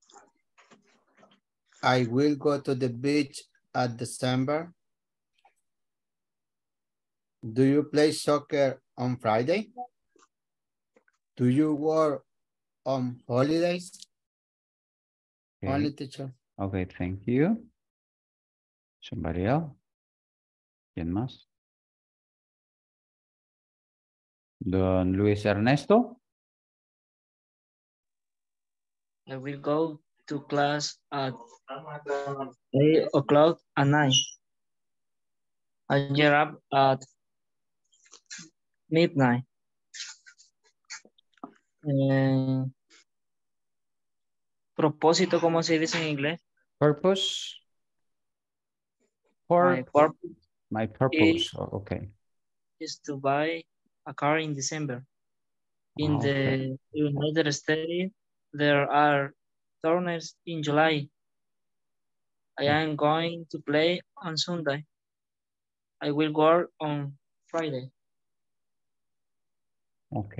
I will go to the beach at December. Do you play soccer on Friday? Do you work on holidays?
Okay.
Only, teacher.
Okay, thank you. Somebody else? ¿Quién más? Don Luis Ernesto.
I will go to class at eight o'clock at night. I get up at midnight. Eh, propósito, ¿cómo se dice en inglés?
Purpose.
My
Pur
purpose
My purpose. Oh, okay.
is to buy a car in December. In
Ah, okay.
the United States, there are tournaments in July. I am going to play on Sunday. I will work on Friday.
Ok.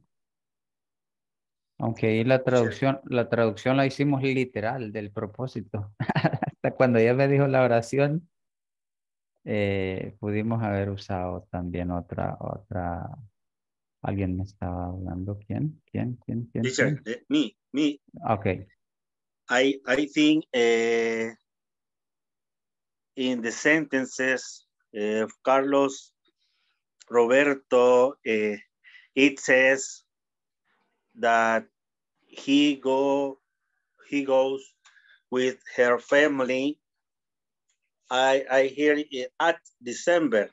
Aunque ahí la traducción, la traducción la hicimos literal del propósito. Hasta cuando ella me dijo la oración, eh, pudimos haber usado también otra, otra. Alguien me estaba hablando. ¿Quién? ¿Quién? ¿Quién? ¿Quién?
Teacher,
¿Quién?
eh, me, me.
Ok.
I, I think uh, in the sentences of Carlos, Roberto, uh, it says that he go he goes with her family. I I hear it at December.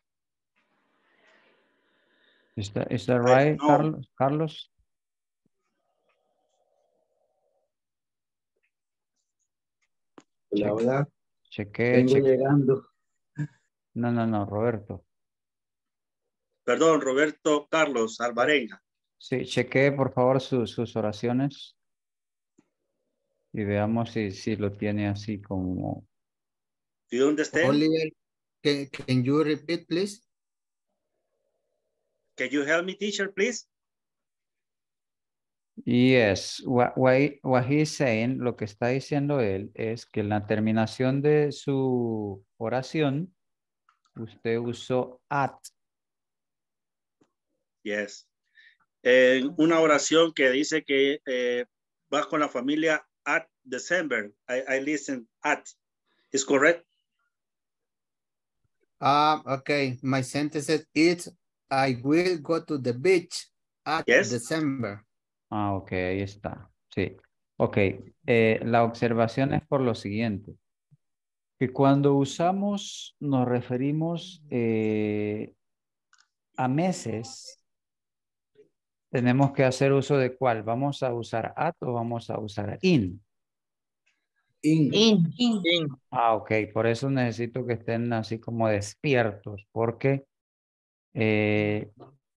Is that, is that
I
right,
don't know.
Carlos? Carlos?
Hola, hola.
Cheque,
Vengo
cheque.
llegando.
No, no, no, Roberto.
Perdón, Roberto Carlos Alvarenga.
Sí, cheque por favor su- sus oraciones y veamos si, si lo tiene así como...
Do you understand?
Oliver, can, can you repeat, please?
Can you help me, teacher, please?
Yes, what, what, he- what he's saying, lo que está diciendo él es que en la terminación de su oración, usted usó at.
Yes. En una oración que dice que eh, vas con la familia at December. I, I listen at. Is correct?
Ah, okay. My sentence is, I will go to the beach at
Yes.
December.
Ah, ok, ahí está. Sí. Ok, eh, la observación es por lo siguiente. Que cuando usamos, nos referimos eh, a meses, tenemos que hacer uso de cuál. ¿Vamos a usar at o vamos a usar in?
In.
In.
In.
Ah, ok. Por eso necesito que estén así como despiertos, porque eh,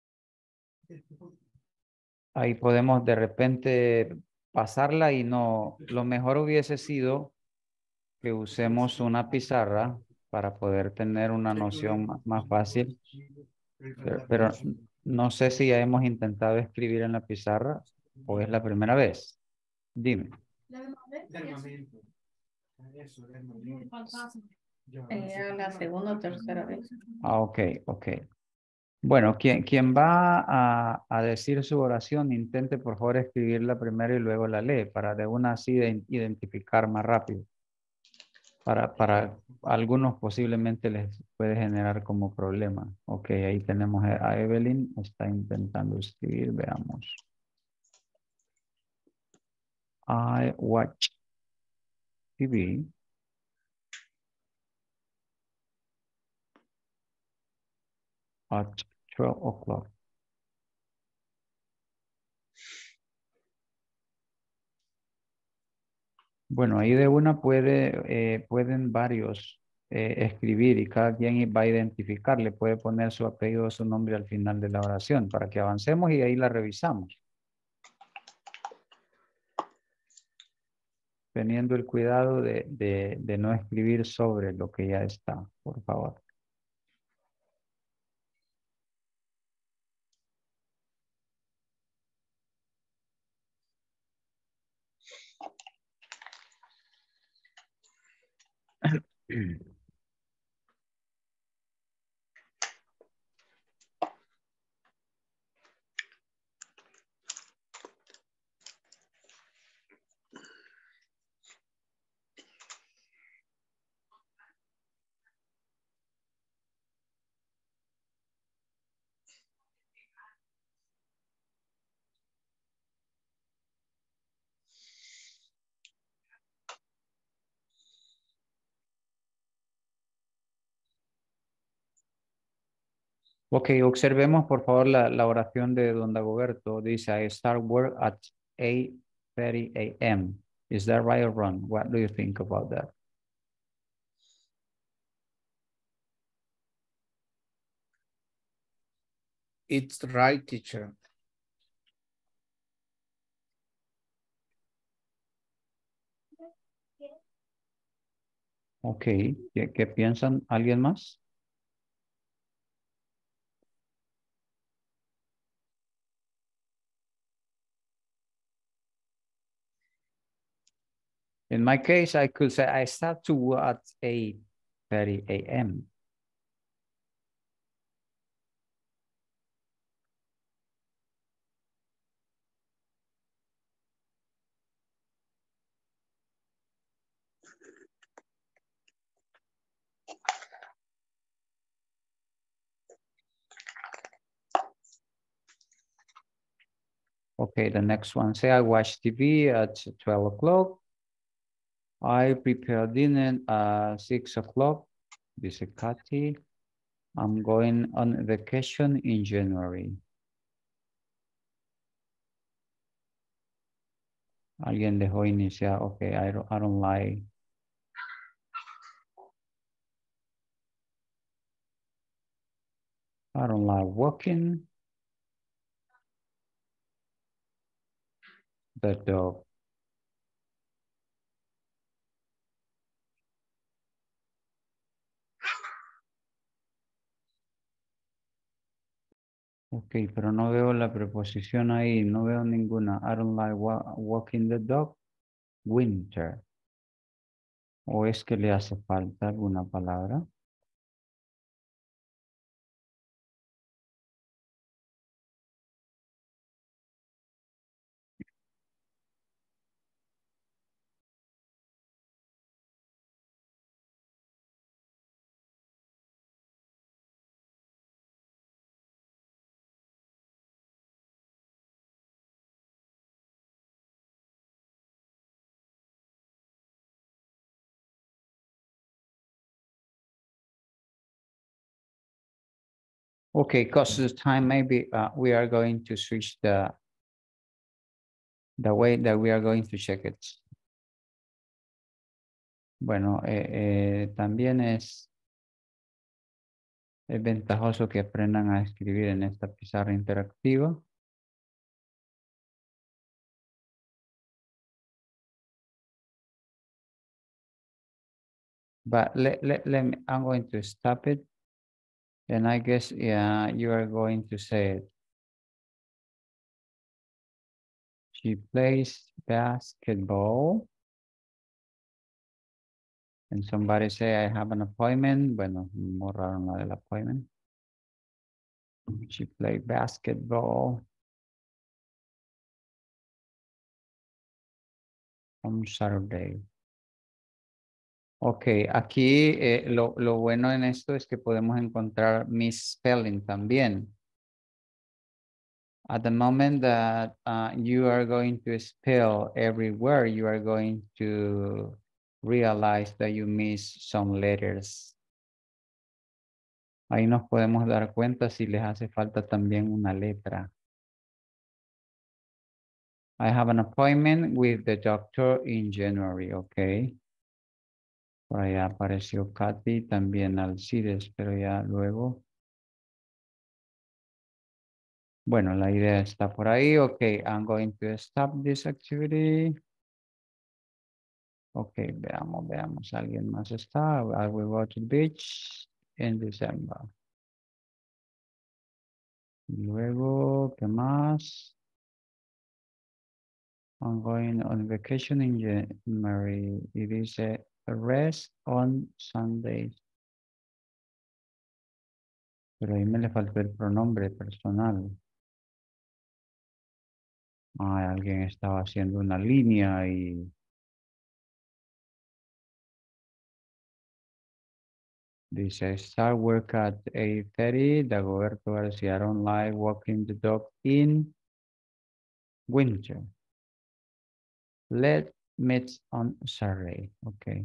ahí podemos de repente pasarla y no. Lo mejor hubiese sido que usemos una pizarra para poder tener una noción ma- más fácil. Pero, pero no sé si ya hemos intentado escribir en la pizarra o es la primera vez. Dime.
Era la segunda o tercera vez.
Ah, ok, ok. Bueno, quien, quien va a, a decir su oración, intente por favor escribirla primero y luego la lee para de una así de identificar más rápido. Para, para algunos posiblemente les puede generar como problema. Ok, ahí tenemos a a Evelyn, está intentando escribir, veamos. I watch T V. At twelve o'clock. Bueno, ahí de una puede, eh, pueden varios eh, escribir y cada quien va a identificar, le puede poner su apellido o su nombre al final de la oración para que avancemos y ahí la revisamos. Teniendo el cuidado de, de, de no escribir sobre lo que ya está, por favor. Ok, observemos por favor la, la oración de Don Dagoberto. Dice, I start work at eight thirty a m Is that right or wrong? What do you think about that?
It's right, teacher.
Ok, ¿qué, qué piensan? ¿Alguien más? In my case, I could say I start to work at eight thirty a m Okay, the next one, say I watch T V at twelve o'clock. I prepare dinner at six o'clock. This is Kathy. I'm going on vacation in January. Alguien dejó iniciar. Okay, I don't, I don't like. I don't like walking the dog. Ok, pero no veo la preposición ahí, no veo ninguna. I don't like wa walking the dog. Winter. ¿O es que le hace falta alguna palabra? Okay, because of time, maybe uh, we are going to switch the the way that we are going to check it. Bueno, eh, eh, también es, es ventajoso que aprendan a escribir en esta pizarra interactiva. But let, let, let me, I'm going to stop it. And I guess, yeah, you are going to say it. She plays basketball. And somebody say, I have an appointment. Bueno, borraron la del appointment. She played basketball on Saturday. Ok, aquí eh, lo, lo bueno en esto es que podemos encontrar misspelling también. At the moment that uh, you are going to spell everywhere, you are going to realize that you miss some letters. Ahí nos podemos dar cuenta si les hace falta también una letra. I have an appointment with the doctor in January, okay. Por allá apareció Katy, también Alcides, pero ya luego. Bueno, la idea está por ahí. Okay, I'm going to stop this activity. Okay, veamos, veamos. ¿Alguien más está? I will go to the beach in December. Luego, ¿qué más? I'm going on vacation in January. Y dice rest on Sundays. Pero ahí me le faltó el pronombre personal. Ah, alguien estaba haciendo una línea y dice start work at eight thirty. Dagoberto García, I don't like walking the dog in winter. Let's meet on Saturday. Okay.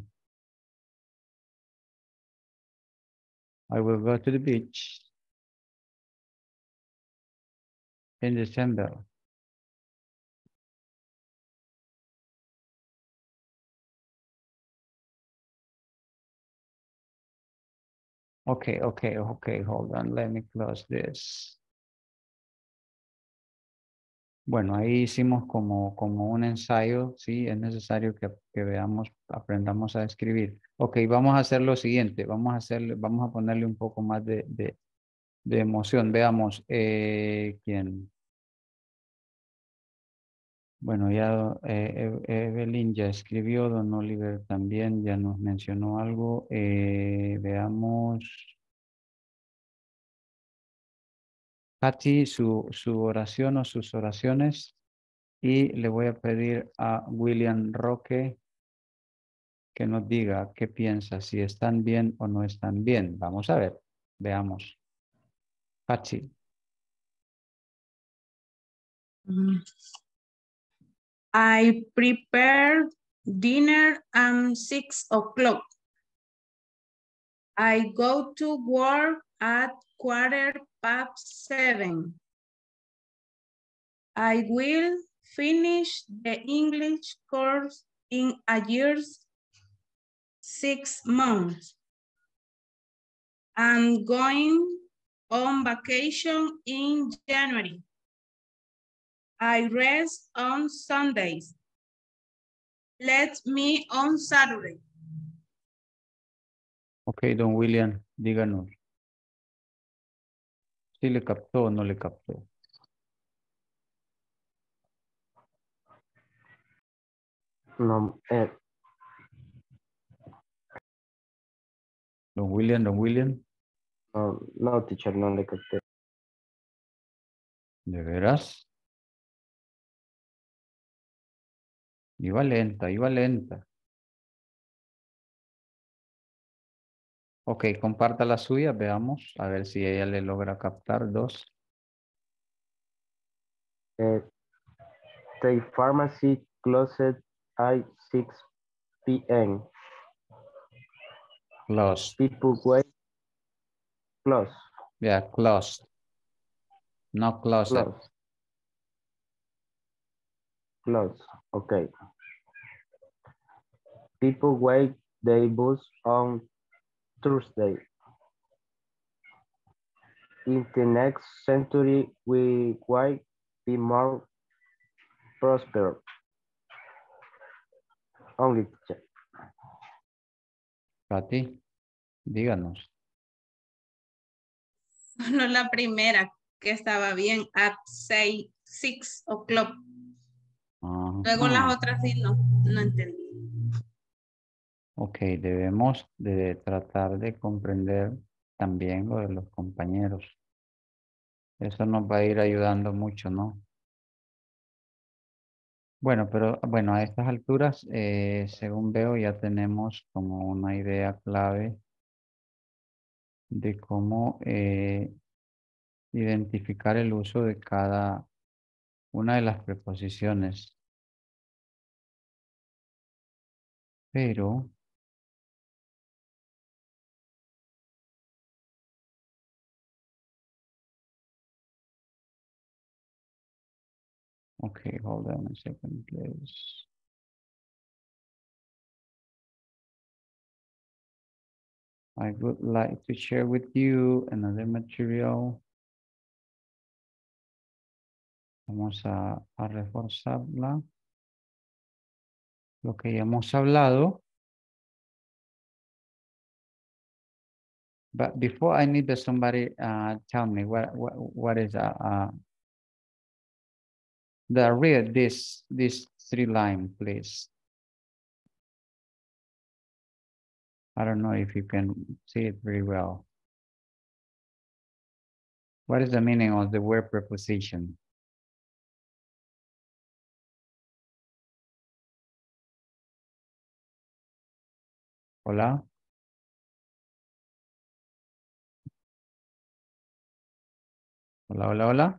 I will go to the beach in December. Okay, okay, okay, hold on. Let me close this. Bueno, ahí hicimos como, como un ensayo, sí, es necesario que, que veamos, aprendamos a escribir. Ok, vamos a hacer lo siguiente, vamos a hacer, vamos a ponerle un poco más de, de, de emoción. Veamos, eh, ¿quién? Bueno, ya eh, E- Evelyn ya escribió, don Oliver también ya nos mencionó algo. Eh, veamos. Katy, su, su oración o sus oraciones. Y le voy a pedir a William Roque que nos diga qué piensa, si están bien o no están bien. Vamos a ver, veamos. Katy.
Mm. I prepare dinner at six o'clock. I go to work at quarter past seven. I will finish the English course in a year's six months. I'm going on vacation in January. I rest on Sundays. Let me on Saturday.
Ok, don William, díganos. ¿Si le captó o no le captó?
No, eh,
Don William, don William.
no, no, teacher, no le capté.
¿De veras? Iba lenta, iba lenta. Ok, comparta la suya, veamos, a ver si ella le logra captar dos.
Eh, the pharmacy closed at six p m
Closed.
People wait. Close.
Yeah, closed. No closet.
Close. Close. Okay. People wait their bus on Thursday. In the next century, we will be more prosperous. Only teacher.
Katy, díganos.
Solo la primera que estaba bien, at say, six o'clock. Luego
Ajá.
las otras sí no, no entendí.
Ok, debemos de tratar de comprender también lo de los compañeros. Eso nos va a ir ayudando mucho, ¿no? Bueno, pero bueno, a estas alturas, eh, según veo, ya tenemos como una idea clave de cómo eh, identificar el uso de cada una de las preposiciones. Pero okay, hold on a second, please. I would like to share with you another material. Vamos a, a reforzarla. Lo que ya hemos hablado. But before I need that somebody uh, tell me what what, what is uh, uh the read this this three line, please. I don't know if you can see it very well. What is the meaning of the word preposition? Hola. Hola, hola, hola.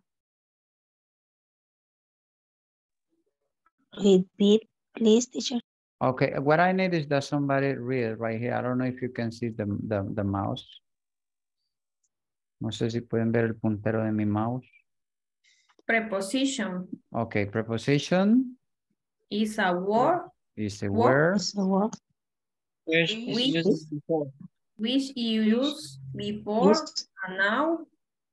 Repeat, please, teacher.
Okay, what I need is that somebody read right here. I don't know if you can see the, the, the mouse. No sé si pueden ver el puntero de mi mouse.
Preposition
Okay, preposition
is a word
is a
Word.
word.
Is the word
Which
which,
is used before.
which you use before
used?
a noun.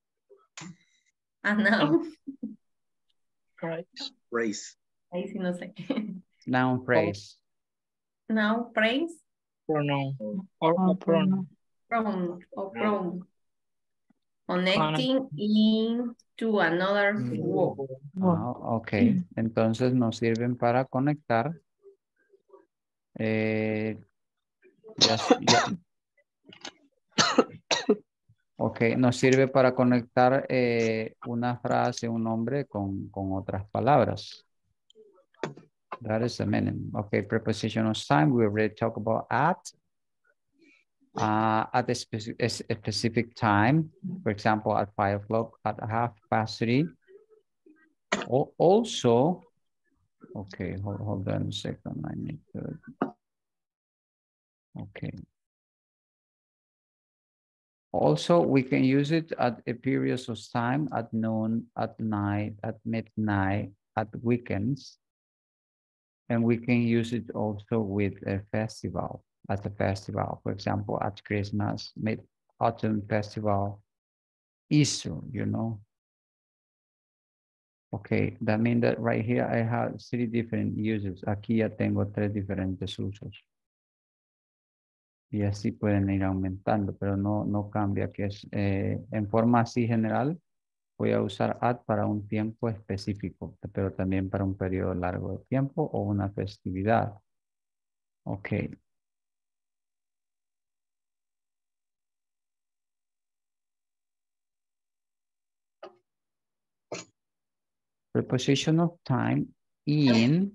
A noun.
Right.
Race.
Ahí sí no sé.
Noun phrase.
Noun, phrase,
Pronoun. Or
Oh,
a pronoun.
pronoun or pronoun. Connecting in to another wall.
Ah, ok, entonces nos sirven para conectar. Eh, ya, ya. Ok, nos sirve para conectar eh, una frase, un nombre con, con otras palabras. That is the meaning. Okay, preposition of time, we already talked about at. Uh, at a, speci a specific time, for example, at five o'clock, at half past three. O also, okay, hold, hold on a second, I need to, okay. Also, we can use it at a periods of time, at noon, at night, at midnight, at weekends. And we can use it also with a festival, at a festival, for example, at Christmas, Mid-Autumn Festival, Easter, you know. Okay, that means that right here I have three different uses. Aquí ya tengo tres diferentes usos. Y así pueden ir aumentando, pero no, no cambia, que es eh, en forma así general. Voy a usar at para un tiempo específico, pero también para un periodo largo de tiempo o una festividad. Ok. Preposition of time in,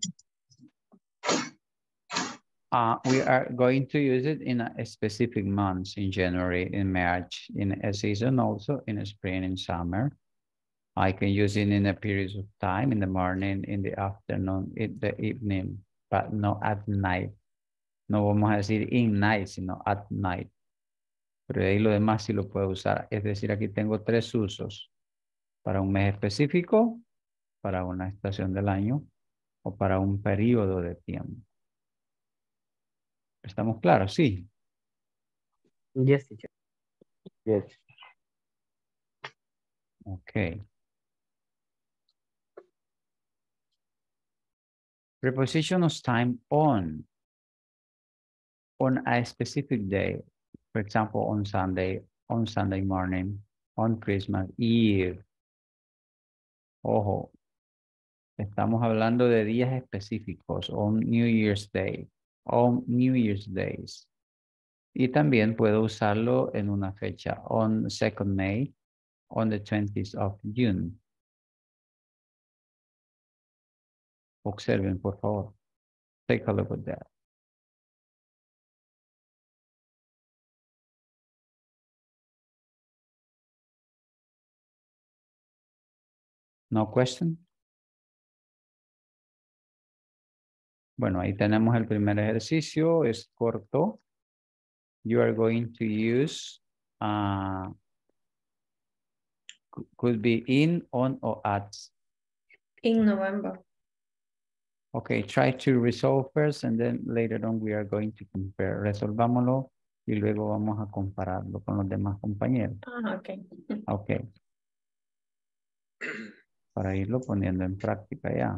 uh, we are going to use it in a specific months, in January, in March, in a season also, in spring and summer. I can use it in a period of time, in the morning, in the afternoon, in the evening, but not at night. No vamos a decir in night, sino at night. Pero de ahí lo demás sí lo puedo usar. Es decir, aquí tengo tres usos. Para un mes específico, para una estación del año o para un periodo de tiempo. ¿Estamos claros? Sí.
Yes, teacher. Yes.
Ok. Preposition of time on. On a specific day. For example, on Sunday, on Sunday morning, on Christmas Eve. Ojo. Estamos hablando de días específicos. On New Year's Day. On New Year's Days. Y también puedo usarlo en una fecha. On second May. On the twentieth of June. Observen, por favor. Take a look at that. No question? Bueno, ahí tenemos el primer ejercicio. Es corto. You are going to use, uh, could be in, on, or at.
In November.
Okay, try to resolve first and then later on we are going to compare. Resolvámoslo y luego vamos a compararlo con los demás compañeros.
Ah, ok.
Ok. Para irlo poniendo en práctica ya.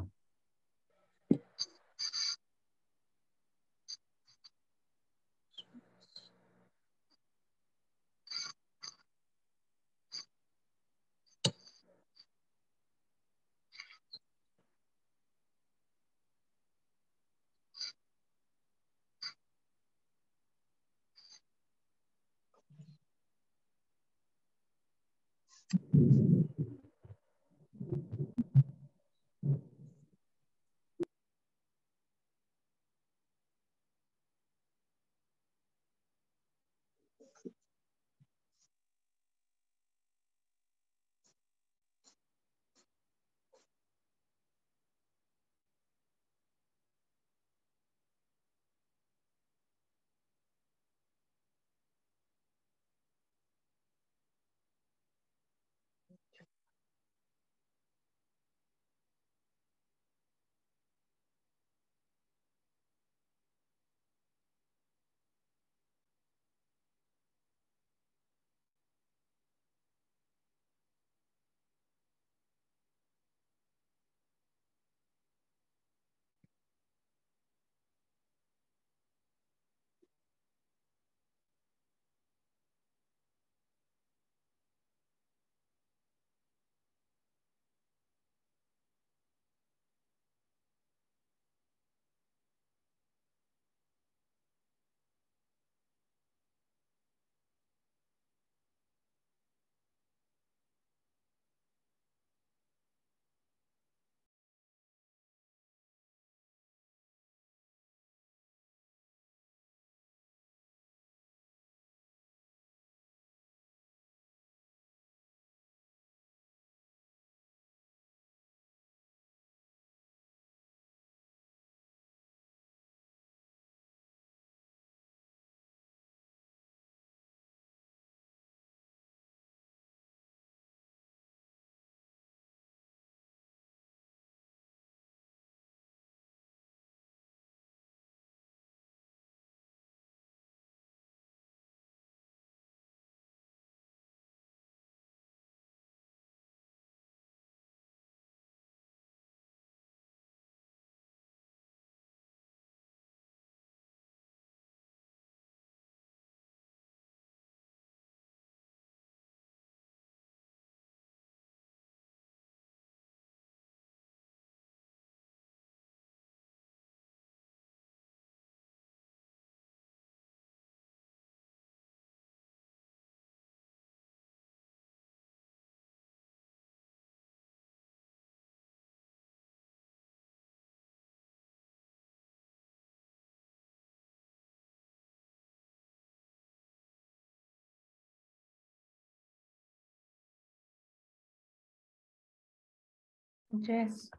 Yes.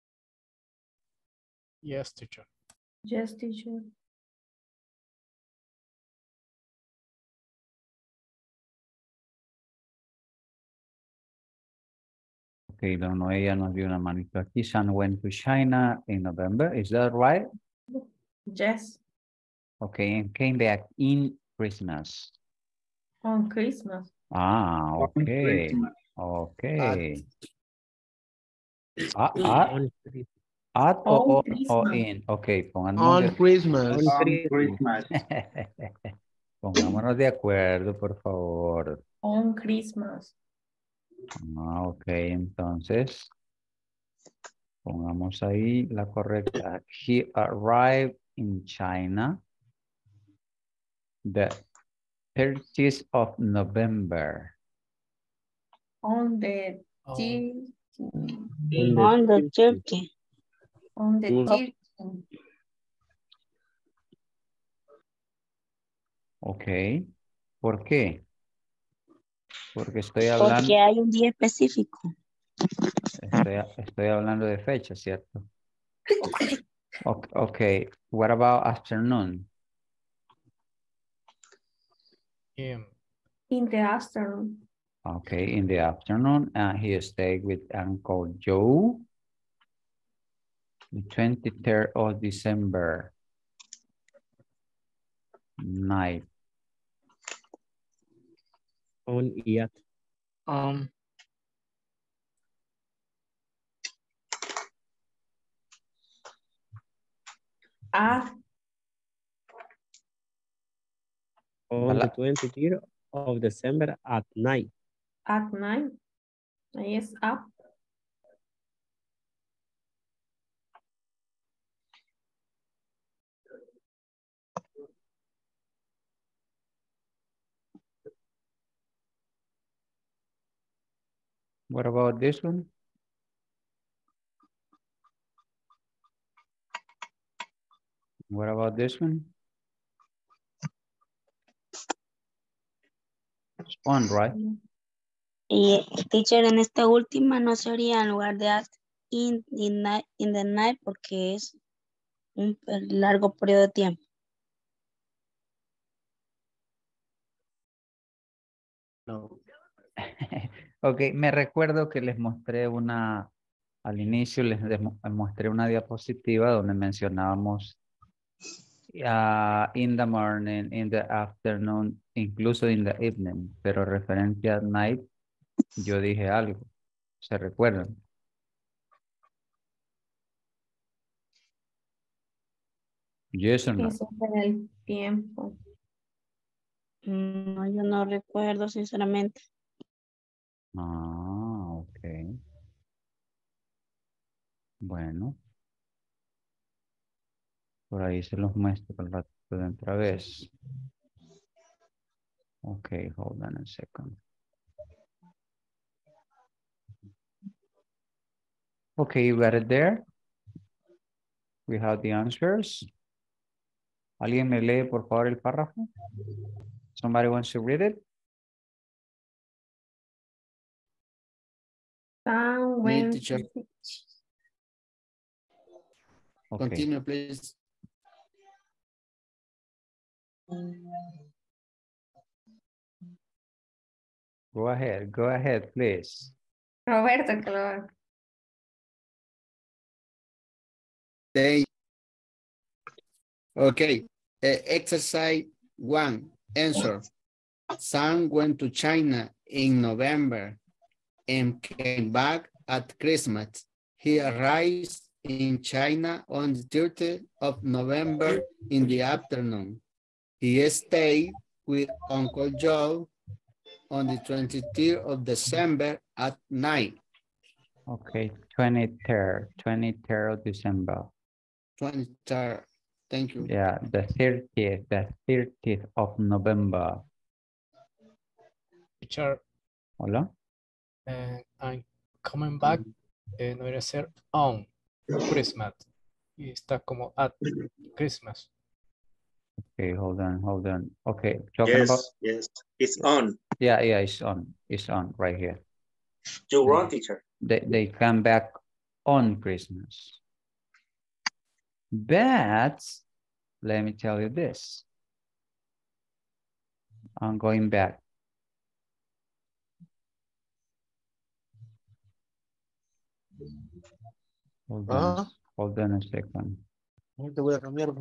Yes, teacher.
Yes, teacher.
Okay, Don Noé ya nos dio una manito aquí. Sun went to China in November. Is that right?
Yes.
Okay, and came back in Christmas.
On Christmas.
Ah, okay.
Christmas.
Okay. At, at,
On,
at o,
On
o, o
Christmas.
in. Okay, pongámonos
On
de,
Christmas.
on
On
Christmas.
Christmas.
pongámonos de acuerdo, por favor.
On Christmas.
Ah, ok, entonces pongamos ahí la correcta. He arrived in China the thirtieth of November.
On the
Oh,
thirteenth.
On the
On the
thirteenth.
thirty.
On the
Sí.
thirteenth.
Ok. ¿Por qué? Porque estoy hablando,
Porque hay un día específico.
estoy, estoy hablando de fecha, ¿cierto? Ok, okay. What about afternoon?
in,
In the afternoon.
Okay, in the afternoon, uh, he stayed with Uncle Joe. The twenty-third of December night.
On y at.
Um,
At,
On
Ala-
the twenty-third of December at night.
at night. Yes, up.
What about this one? What about this one? It's on, right?
Y teacher, en esta última no sería en lugar de at in the night, in the night porque es un largo periodo de tiempo.
No.
Ok, me recuerdo que les mostré una, al inicio les demo- mostré una diapositiva donde mencionábamos uh, in the morning, in the afternoon, incluso in the evening, pero referente a night, yo dije algo. ¿Se recuerdan? Yes or no?
Eso es en el tiempo.
Mm, No, yo no recuerdo sinceramente.
Ah, ok. Bueno. Por ahí se los muestro al rato de otra vez. Okay, hold on a second. Okay, you got it there? We have the answers. ¿Alguien me lee, por favor, el párrafo? Somebody wants to read it?
Sun
Me,
went
teacher.
to-
Okay.
Continue, please.
Go ahead, go ahead, please.
Roberto, que lo
They, okay, uh, exercise one, answer. Sam went to China in November and came back at Christmas. He arrived in China on the thirtieth of November in the afternoon. He stayed with Uncle Joe on the twenty-third of December at night.
Okay, twenty-third, twenty-third of December.
twenty-third, thank you.
Yeah, the thirtieth, the thirtieth of November.
teacher,
Hola.
and I'm coming back, eh, no debería ser on Christmas. Y está como at Christmas.
Okay, hold on, hold on. Okay, talking
Yes,
about,
yes, it's on.
yeah, yeah, it's on, it's on right here.
You wrong, teacher.
They, they come back on Christmas. But let me tell you this. I'm going back. Hold on,
Ah.
hold on a second.
Te voy a cambiar.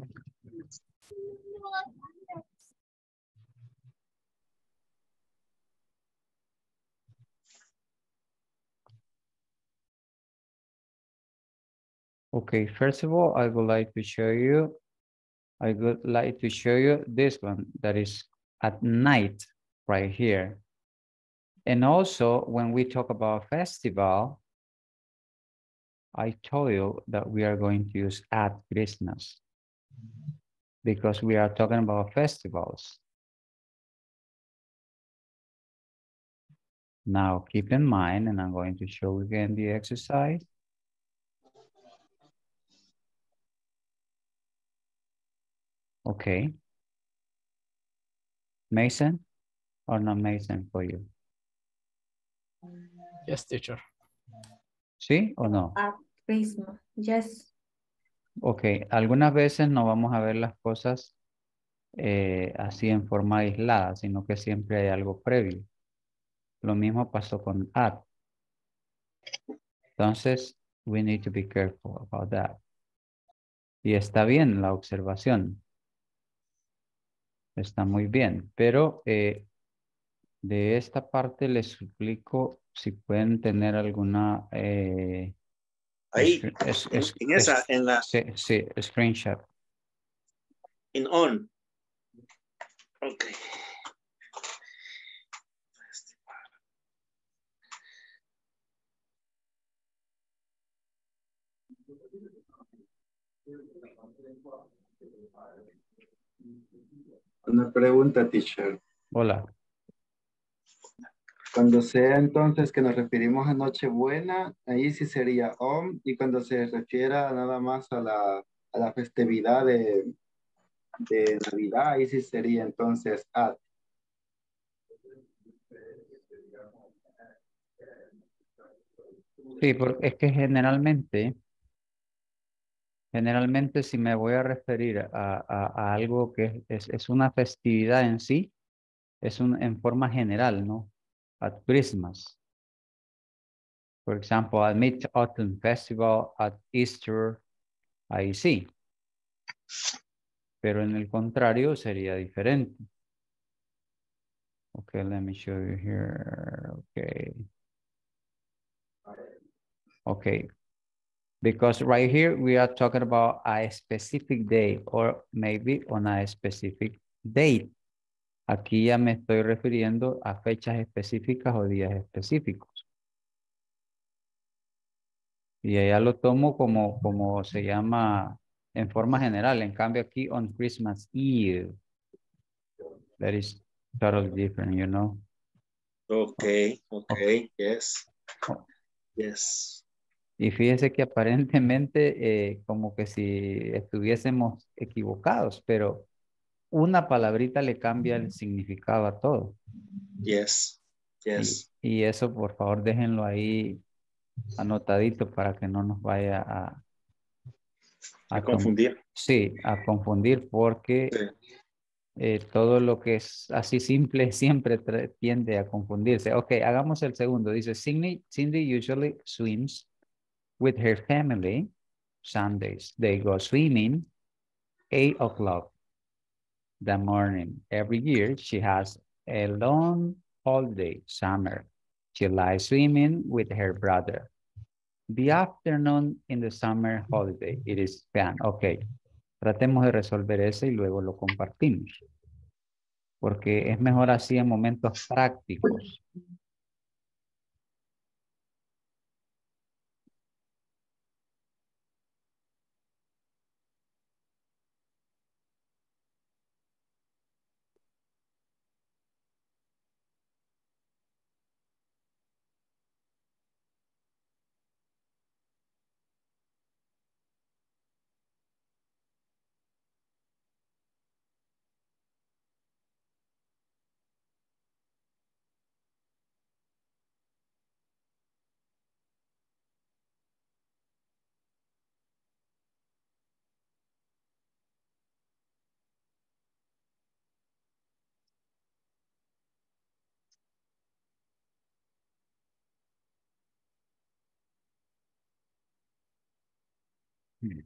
Okay, first of all, I would like to show you, I would like to show you this one that is at night right here. And also when we talk about festival, I told you that we are going to use at Christmas because we are talking about festivals. Now keep in mind, and I'm going to show again the exercise. Okay. Mason or not Mason for you?
Yes, teacher.
¿Sí o no?
At Christmas. Yes.
Ok, algunas veces no vamos a ver las cosas eh, así en forma aislada, sino que siempre hay algo previo. Lo mismo pasó con at. Entonces, we need to be careful about that. Y está bien la observación. Está muy bien, pero eh, de esta parte les suplico si pueden tener alguna... Eh,
Ahí,
screen- es-
en,
es-
en esa,
es-
en la,
sí, sí, screenshot.
in on. Okay.
Una pregunta, teacher.
Hola.
Cuando sea entonces que nos referimos a Nochebuena, ahí sí sería on, y cuando se refiera nada más a la, a la festividad de, de Navidad, ahí sí sería entonces at.
Sí, porque es que generalmente, generalmente si me voy a referir a, a- a algo que es, es una festividad en sí, es un, en forma general, ¿no? At Christmas. For example, at Mid-Autumn Festival, at Easter, ahí sí. Pero en el contrario sería diferente. Okay, let me show you here. Okay. Okay. Because right here we are talking about a specific day or maybe on a specific date. Aquí ya me estoy refiriendo a fechas específicas o días específicos. Y allá lo tomo como, como se llama en forma general. En cambio aquí on Christmas Eve. That is totally different, you know.
Okay, okay, yes.
Oh.
Yes.
Y fíjese que aparentemente eh, como que si estuviésemos equivocados, pero una palabrita le cambia el significado a todo.
Yes.
Y,
Yes.
y eso por favor déjenlo ahí anotadito para que no nos vaya a...
A
con-
confundir.
Sí, a confundir porque
Sí.
eh, todo lo que es así simple siempre tra- tiende a confundirse. Ok, hagamos el segundo. Dice, Cindy, Cindy usually swims with her family Sundays. They go swimming eight o'clock the morning. Every year she has a long holiday summer. She likes swimming with her brother. The afternoon in the summer holiday, it is fun. Ok, tratemos de resolver eso y luego lo compartimos. Porque es mejor así en momentos prácticos. Hmm.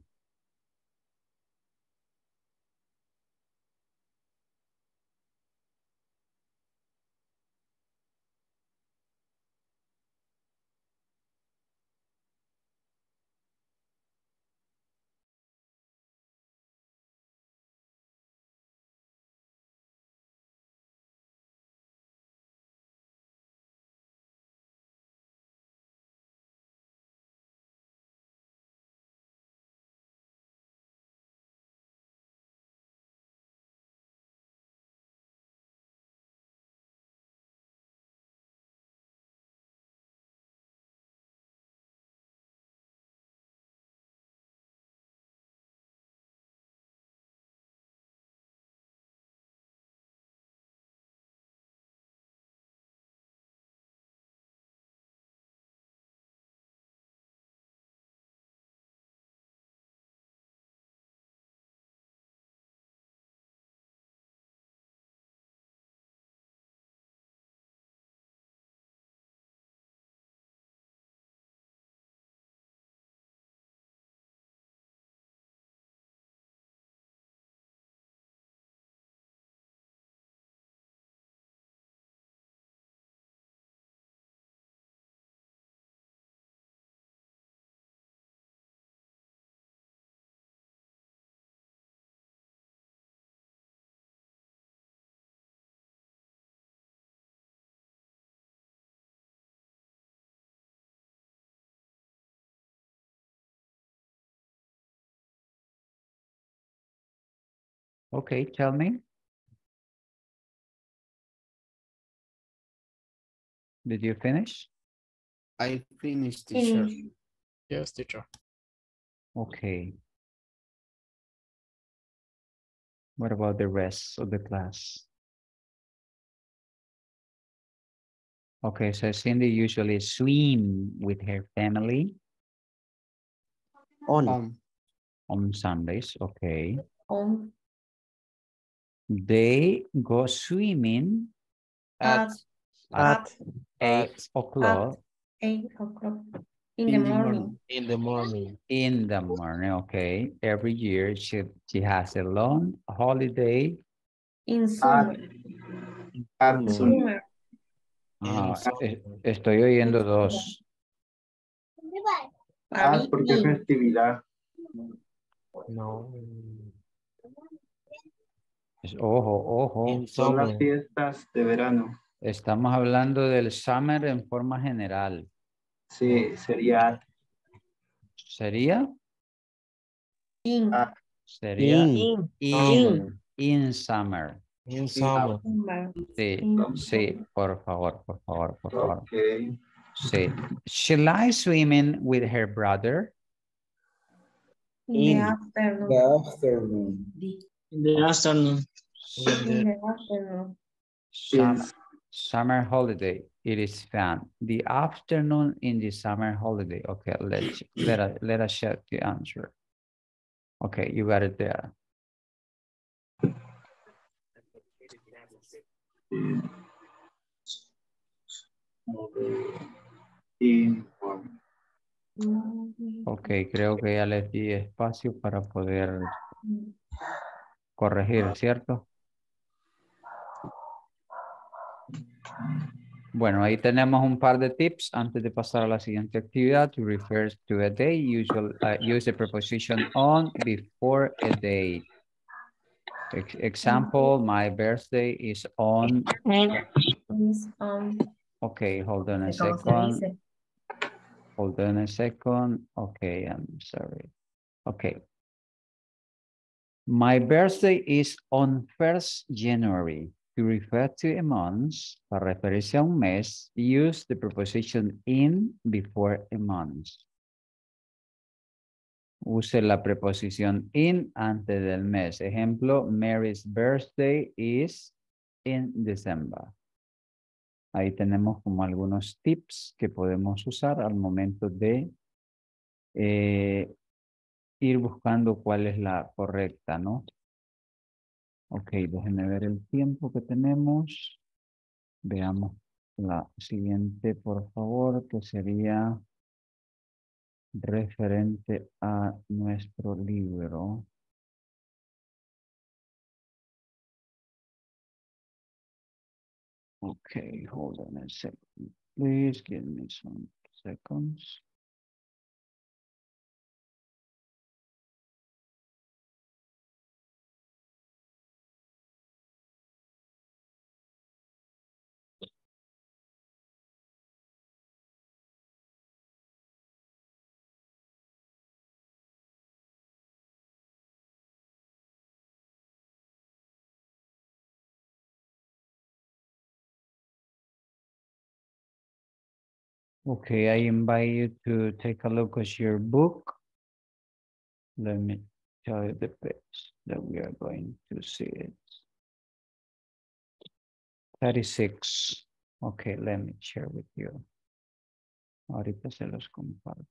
Okay, tell me. Did you finish?
I finished, teacher.
Finish.
Yes, teacher.
Okay. What about the rest of the class? Okay, so Cindy usually swim with her family
On.
Um,
on Sundays. Okay.
On.
They go swimming
At.
at
At.
eight o'clock
Eight o'clock. In,
in
the
the
morning.
morning.
In the morning.
in the morning. Okay. Every year she, she has a long holiday.
In summer.
At
Summer.
Summer.
Ah, e- estoy oyendo dos.
Para
Ah,
mí,
porque es
in.
festividad.
No.
Es- Ojo, ojo.
In
Son las
summer.
fiestas de verano.
Estamos hablando del summer en forma general.
Sí, sería
¿Sería?
In.
at.
Sería
In.
in, in summer.
In summer.
Summer.
Sí,
In
sí, por favor, por favor, por favor.
Ok.
Sí. She likes swimming with her brother.
In the
In
afternoon.
The afternoon.
In the afternoon.
in
In
the
the afternoon.
Sum-
Yes.
summer holiday. It is fun. The afternoon in the summer holiday. Okay, let's let us let us check the answer. Okay, you got it there.
In,
Ok, creo que ya les di espacio para poder corregir, ¿cierto? Bueno, ahí tenemos un par de tips antes de pasar a la siguiente actividad. To refer to a day, usual, uh, use the preposition on before a date. Ex example, my birthday is on.
Is on.
Okay, hold on a
¿Cómo se
second.
dice?
Hold on a second. Okay, I'm sorry. Okay. My birthday is on first January. To refer to a month, para referirse a un mes, use the preposition in before a month. Use la preposición in antes del mes. Ejemplo, Mary's birthday is in December. Ahí tenemos como algunos tips que podemos usar al momento de eh, ir buscando cuál es la correcta, ¿no? Ok, déjenme ver el tiempo que tenemos. Veamos la siguiente, por favor, que sería referente a nuestro libro. Okay, hold on a second. Please give me some seconds. Okay, I invite you to take a look at your book. Let me tell you the page that we are going to see it. thirty-six. Okay, let me share with you. Ahorita se los comparto.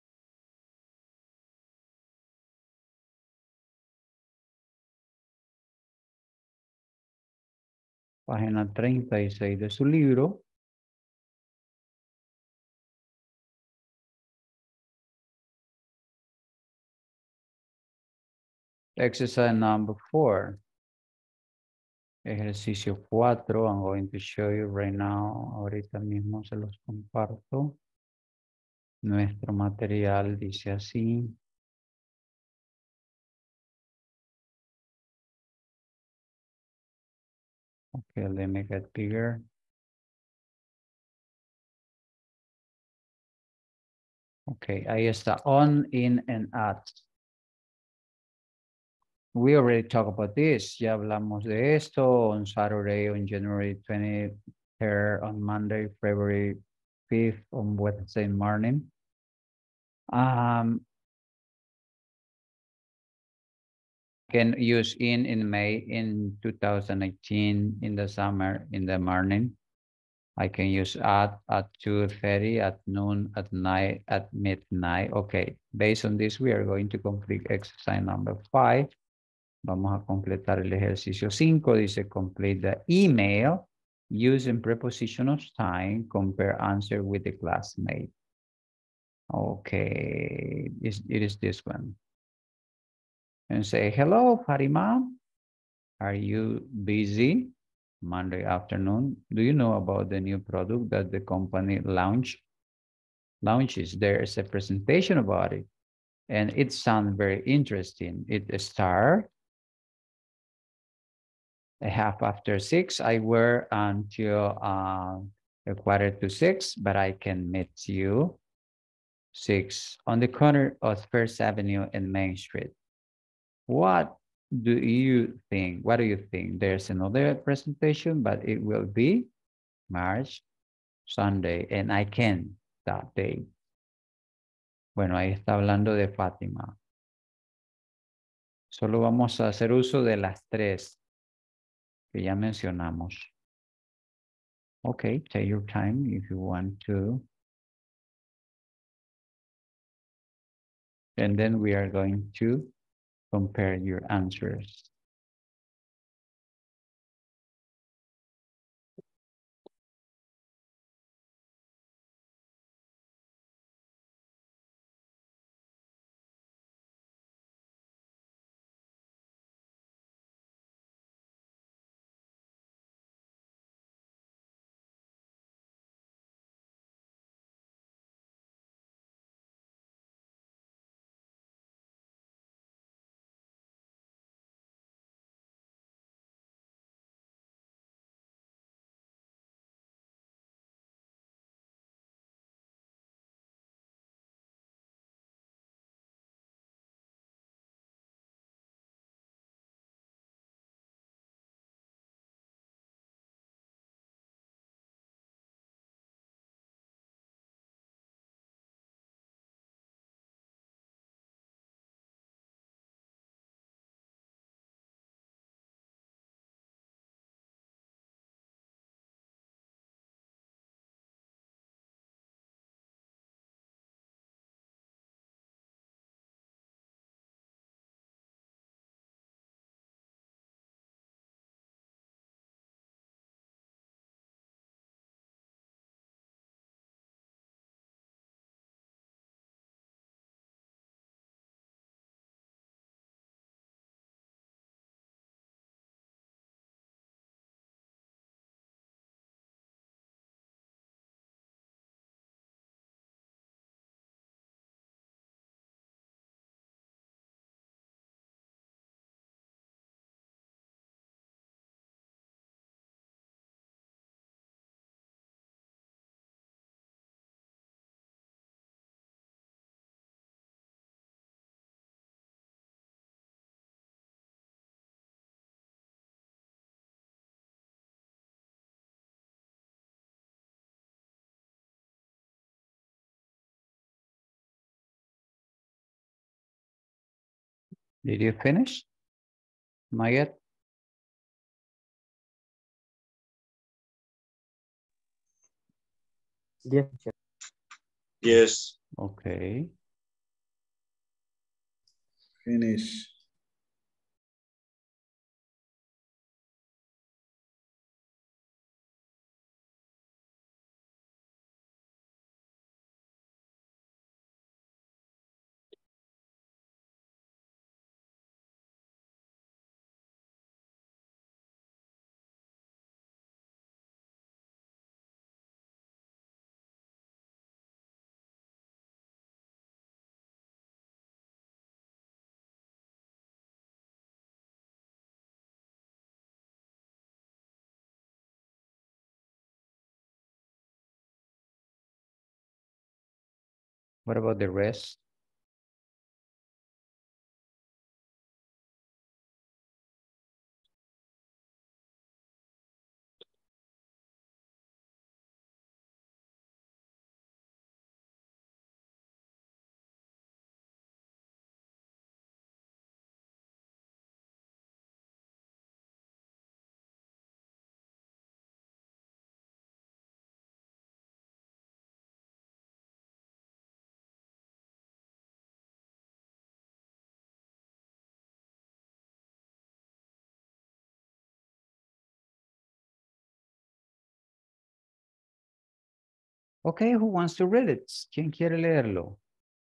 Página treinta y seis de su libro. Exercise number four. Ejercicio cuatro. I'm going to show you right now. Ahorita mismo se los comparto. Nuestro material dice así. Okay, let me get bigger. Okay, ahí está. On, in, and at. We already talked about this. Ya hablamos de esto on Saturday, on January twenty-third, on Monday, February fifth, on Wednesday morning. Um, can use in in May, in two thousand eighteen, in the summer, in the morning. I can use at, at two thirty, at noon, at night, at midnight. Okay, based on this, we are going to complete exercise number five. Vamos a completar el ejercicio cinco. Dice complete the email using prepositional time, compare answer with the classmate. Okay, it is this one. And say, hello, Fatima. Are you busy? Monday afternoon. Do you know about the new product that the company launched? Launches? There is a presentation about it. And it sounds very interesting. It starts a half after six. I work until uh, a quarter to six, but I can meet you six on the corner of First Avenue and Main Street. What do you think? What do you think? There's another presentation, but it will be March, Sunday, and I can that day. Bueno, ahí está hablando de Fátima. Solo vamos a hacer uso de las tres que ya mencionamos. Okay, take your time if you want to. And then we are going to compare your answers. Did you finish? Not yet?
Yes, teacher.
Yes.
Okay.
Finish.
What about the rest? Okay, who wants to read it? ¿Quién quiere leerlo?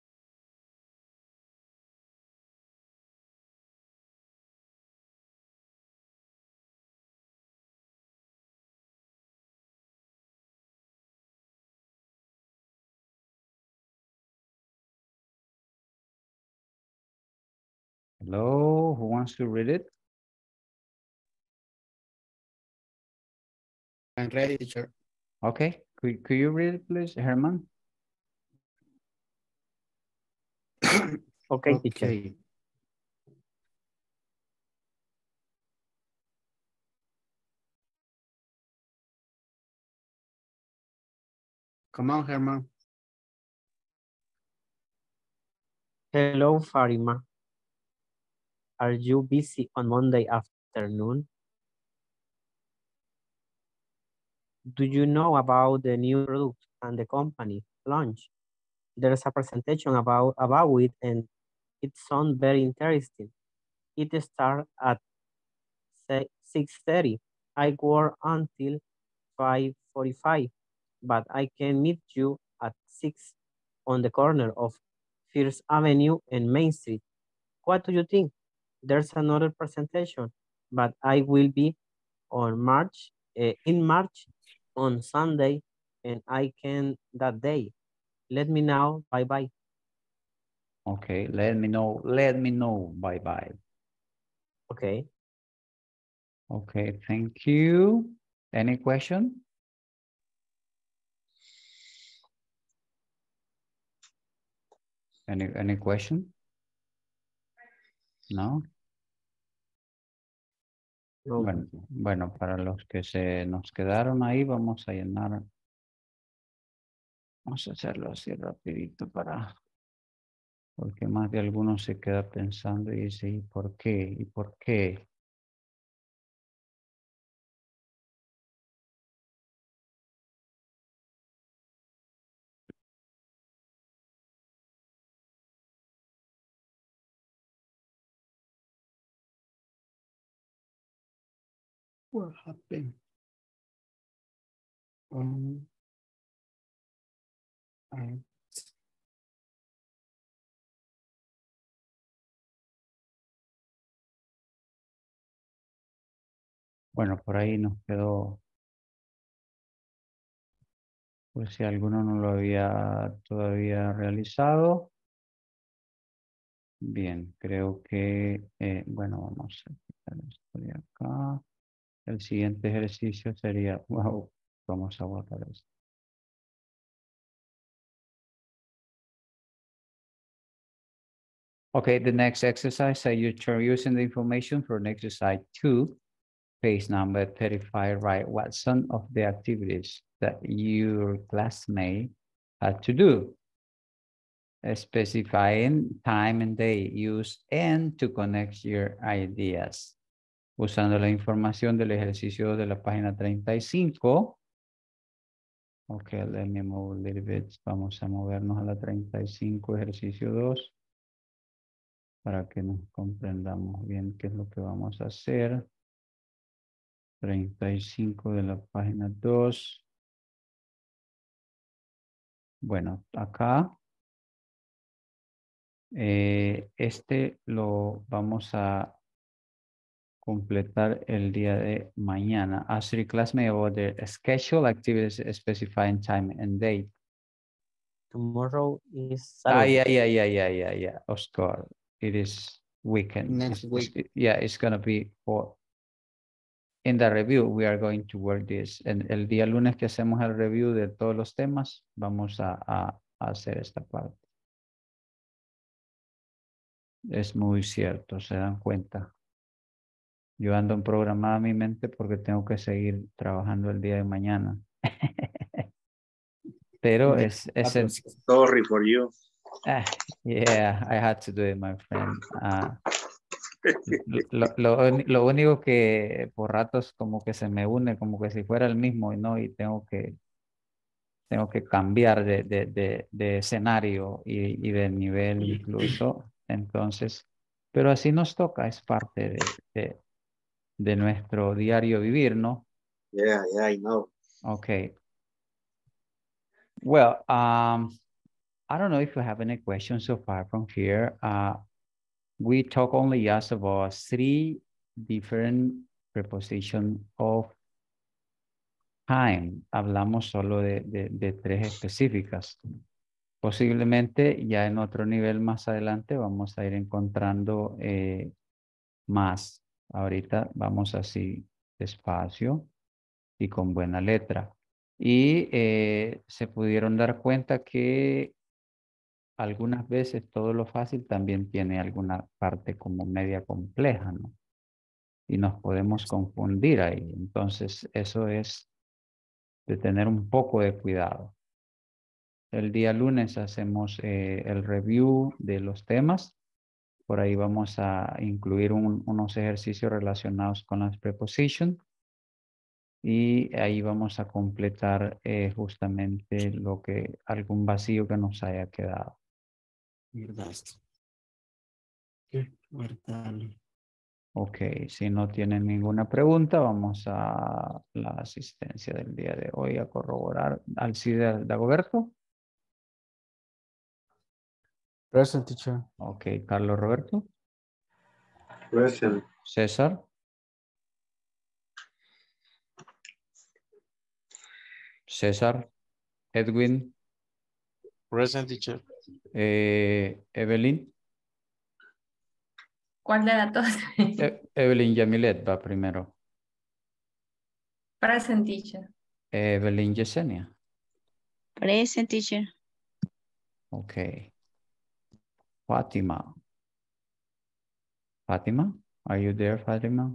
Hello, who wants to read it?
I'm ready, teacher.
Okay, could, could you read it, please, Herman?
Okay, teacher.
Okay.
Come on, Herman.
Hello, Farima. Are you busy on Monday afternoon? Do you know about the new product and the company launch? There's a presentation about, about it and it sounds very interesting. It starts at six thirty. I work until five forty-five, but I can meet you at six on the corner of First Avenue and Main Street. What do you think? There's another presentation, but I will be on March, uh, in March on Sunday, and I can that day. Let me know. Bye bye.
Okay, let me know. Let me know. Bye bye.
Okay.
Okay, thank you. Any question? Any any question? No.
No.
Bueno, bueno, para los que se nos quedaron ahí, vamos a llenar. Vamos a hacerlo así rapidito para, porque más de alguno se queda pensando y dice, ¿y por qué? ¿Y por qué?
What happened? Um, I-
Bueno, por ahí nos quedó, pues si alguno no lo había todavía realizado. Bien, creo que, eh, bueno, vamos a quitar esto de acá. El siguiente ejercicio sería, wow, vamos a guardar esto. Okay, the next exercise, uh, you're using the information for exercise two, page number thirty-five, write what some of the activities that your classmate had to do. Specifying time and day. Use and to connect your ideas. Usando la información del ejercicio de la página treinta y cinco. Ok, let me move a little bit. Vamos a movernos a la treinta y cinco, ejercicio dos. Para que nos comprendamos bien qué es lo que vamos a hacer. treinta y cinco de la página dos. Bueno, acá. Eh, este lo vamos a completar el día de mañana. Ask your classmate about the schedule activities specifying time and date.
Tomorrow is
Ah,
Saturday.
yeah, yeah, yeah, yeah, yeah, yeah. Oscar, it is weekend.
Next
It's-
week.
it's- yeah, it's gonna be for. In the review, we are going to work this. En el día lunes que hacemos el review de todos los temas, vamos a, a, a hacer esta parte. Es muy cierto, se dan cuenta. Yo ando en programada mi mente porque tengo que seguir trabajando el día de mañana. Pero es, es el-
Sorry for you.
ah, yeah, I had to do it, my friend. Ah, lo, lo, lo único que por ratos como que se me une, como que si fuera el mismo y no, y tengo que, tengo que cambiar de, de, de, de escenario y, y de nivel incluso. Entonces, pero así nos toca, es parte de, de, de nuestro diario vivir, ¿no?
Yeah, yeah, I know.
Okay. Well, um, I don't know if you have any questions so far from here. Uh, we talk only just about three different prepositions of time. Hablamos solo de, de, de tres específicas. Posiblemente ya en otro nivel más adelante vamos a ir encontrando eh, más. Ahorita vamos así despacio y con buena letra. Y eh, se pudieron dar cuenta que algunas veces todo lo fácil también tiene alguna parte como media compleja, ¿no? Y nos podemos confundir ahí. Entonces, eso es de tener un poco de cuidado. El día lunes hacemos eh, el review de los temas. Por ahí vamos a incluir un- unos ejercicios relacionados con las prepositions. Y ahí vamos a completar eh, justamente lo que, algún vacío que nos haya quedado.
¿Verdad? Verdad.
Ok, si no tienen ninguna pregunta, vamos a la asistencia del día de hoy a corroborar. Alcide Dagoberto.
Present, teacher.
Ok, Carlos Roberto.
Present.
César. César. Edwin.
Present, teacher.
Eh, Evelyn.
¿Cuál de las dos?
E- Evelyn Yamilet va primero.
Present, teacher.
Evelyn Yesenia.
Present, teacher.
Ok. Fátima. Fátima, are you there, Fátima?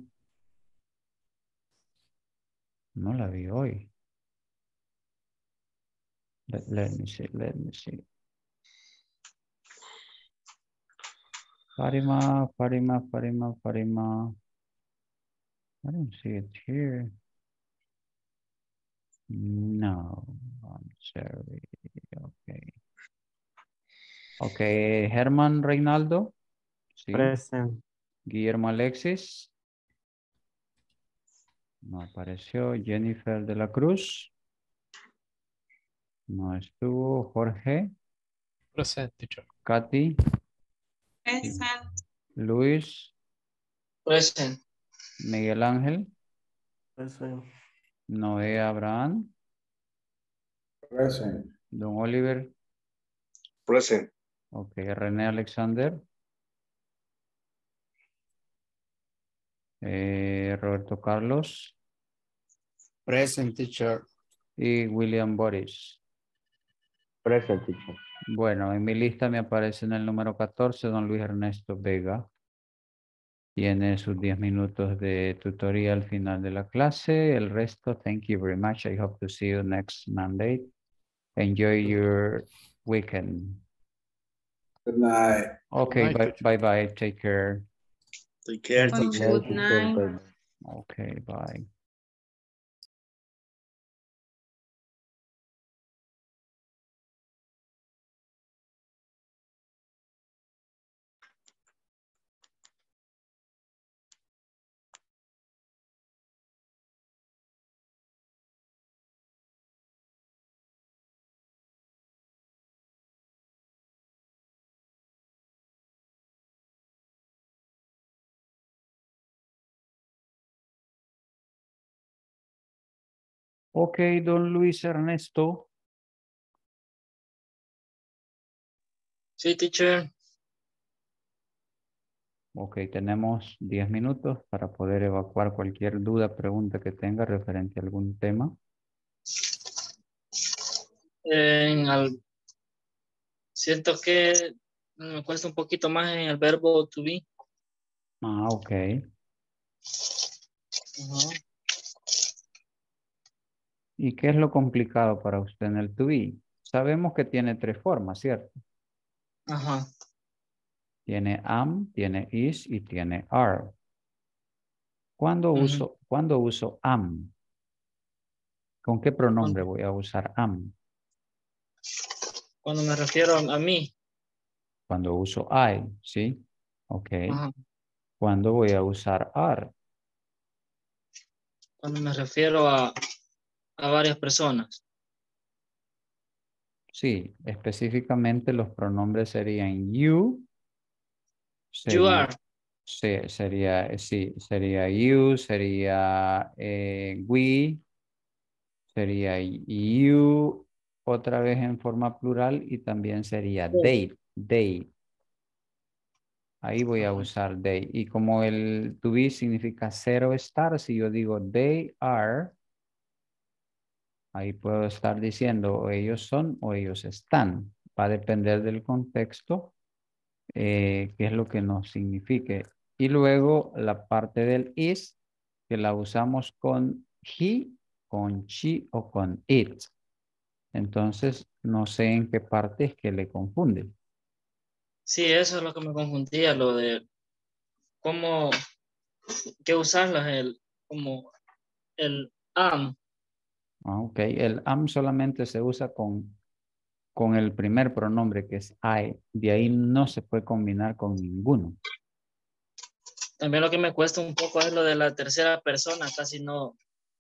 No la vi hoy. Let, let me see, let me see. Fátima, Fátima, Fátima, Fátima. I don't see it here. No, I'm sorry. Okay. Okay, Germán Reinaldo. Sí.
Present.
Guillermo Alexis. No apareció. Jennifer de la Cruz. No estuvo. Jorge.
Present, teacher.
Katy.
Present.
Luis.
Present.
Miguel Ángel.
Present.
Noé Abraham.
Present.
Don Oliver.
Present.
Ok, René Alexander. Eh, Roberto Carlos.
Present, teacher.
Y William Boris.
Present, teacher.
Bueno, en mi lista me aparece en el número catorce don Luis Ernesto Vega. Tiene sus diez minutos de tutoría al final de la clase. El resto, thank you very much. I hope to see you next Monday. Enjoy your weekend.
Good night.
Okay,
night,
bye,
teacher.
bye bye. Take care.
Take care,
Bye.
teacher.
Good night.
Okay, bye. Okay, don Luis Ernesto.
Sí, teacher.
Ok, tenemos diez minutos para poder evacuar cualquier duda, pregunta que tenga referente a algún tema.
En al- siento que me cuesta un poquito más en el verbo to be.
Ah, ok.
Ajá.
¿Y qué es lo complicado para usted en el to be? Sabemos que tiene tres formas, ¿cierto?
Ajá.
Tiene am, tiene is y tiene are. ¿Cuándo
Ujú.
uso, ¿cuándo uso am? ¿Con qué pronombre
Cuando,
voy a usar am?
cuando me refiero a, a mí.
Cuando uso I, ¿sí? Ok.
Ajá.
¿Cuándo voy a usar are?
Cuando me refiero a, a varias personas.
Sí, específicamente los pronombres serían you,
You
sería,
are.
se- sería, sí, sería you, sería eh, we, sería you, otra vez en forma plural y también sería
They.
they, they. Ahí voy a
Ajá.
usar they. Y como el to be significa cero estar, si yo digo they are, ahí puedo estar diciendo o ellos son o ellos están. Va a depender del contexto, eh, qué es lo que nos signifique. Y luego la parte del is, que la usamos con he, con she o con it. Entonces, no sé en qué parte es que le confunde.
Sí, eso es lo que me confundía, lo de cómo, qué usarlas, el, como el am.
Ah, ok, el am solamente se usa con, con el primer pronombre que es I. De ahí no se puede combinar con ninguno.
También lo que me cuesta un poco es lo de la tercera persona, casi no.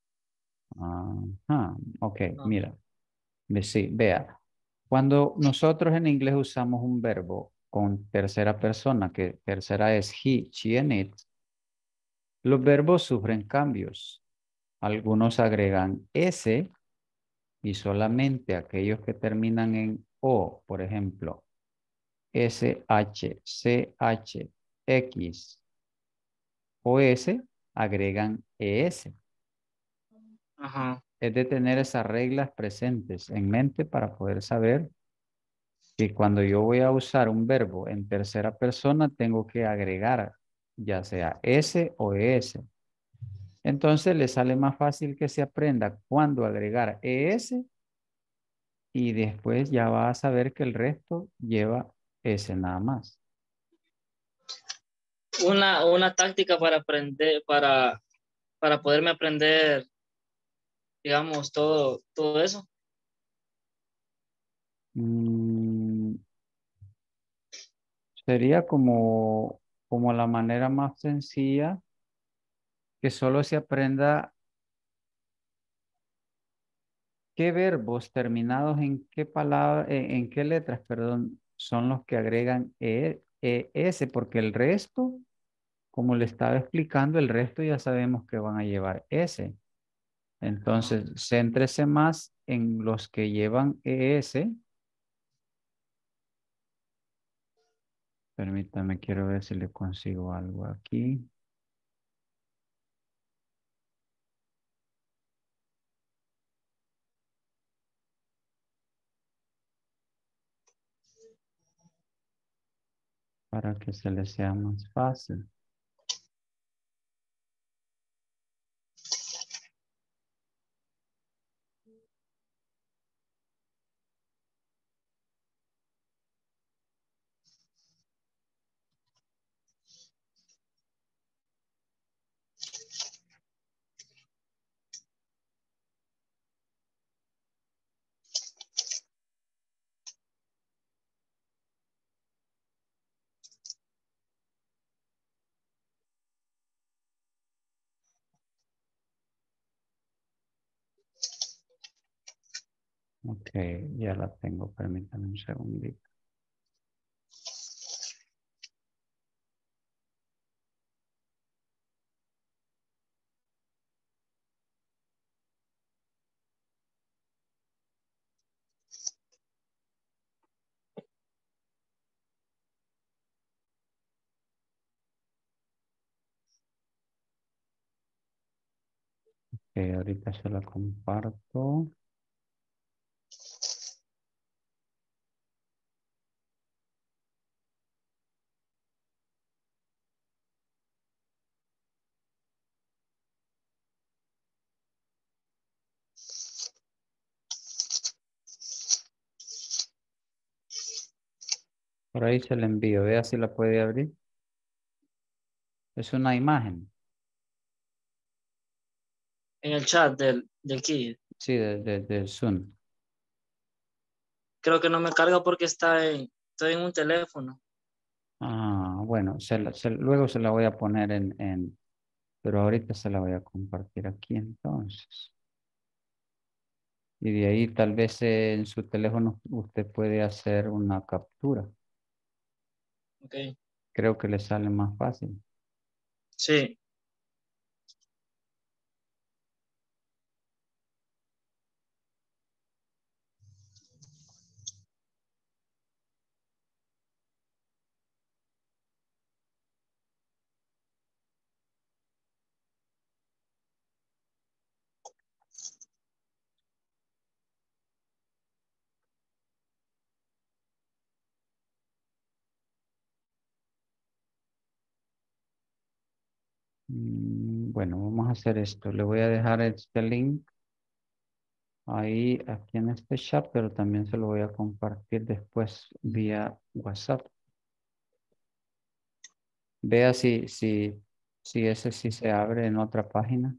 Ajá, ok,
No.
mira. Ve- Sí, vea. Cuando nosotros en inglés usamos un verbo con tercera persona, que tercera es he, she and it, los verbos sufren cambios. Algunos agregan S y solamente aquellos que terminan en O, por ejemplo, S, H, C, H, X o S, agregan E S.
Ajá.
Es de tener esas reglas presentes en mente para poder saber que cuando yo voy a usar un verbo en tercera persona, tengo que agregar ya sea S o E S. Entonces le sale más fácil que se aprenda cuándo agregar E S y después ya va a saber que el resto lleva S nada más.
Una, una táctica para aprender, para, para poderme aprender, digamos, todo, todo eso.
Mm, sería como, como la manera más sencilla que solo se aprenda qué verbos terminados en qué palabra, en, en qué letras, perdón, son los que agregan E, E, S, porque el resto, como le estaba explicando, el resto ya sabemos que van a llevar S. Entonces, céntrese más en los que llevan E S. Permítame, quiero ver si le consigo algo aquí. Para que se le sea más fácil. Ok, ya la tengo. Permítanme un segundito. Ok, ahorita se la comparto. Por ahí se la envío. Vea si la puede abrir. Es una imagen.
En el chat del, del Kid.
Sí, de, de- del Zoom.
Creo que no me carga porque está en, estoy en un teléfono.
Ah, bueno, se la- se- luego se la voy a poner en, en, pero ahorita se la voy a compartir aquí entonces. Y de ahí tal vez eh, en su teléfono usted puede hacer una captura.
Ok.
Creo que le sale más fácil.
Sí.
Mm, Bueno, vamos a hacer esto. Le voy a dejar este link ahí, aquí en este chat, pero también se lo voy a compartir después vía WhatsApp. Vea si, si, si ese sí se abre en otra página.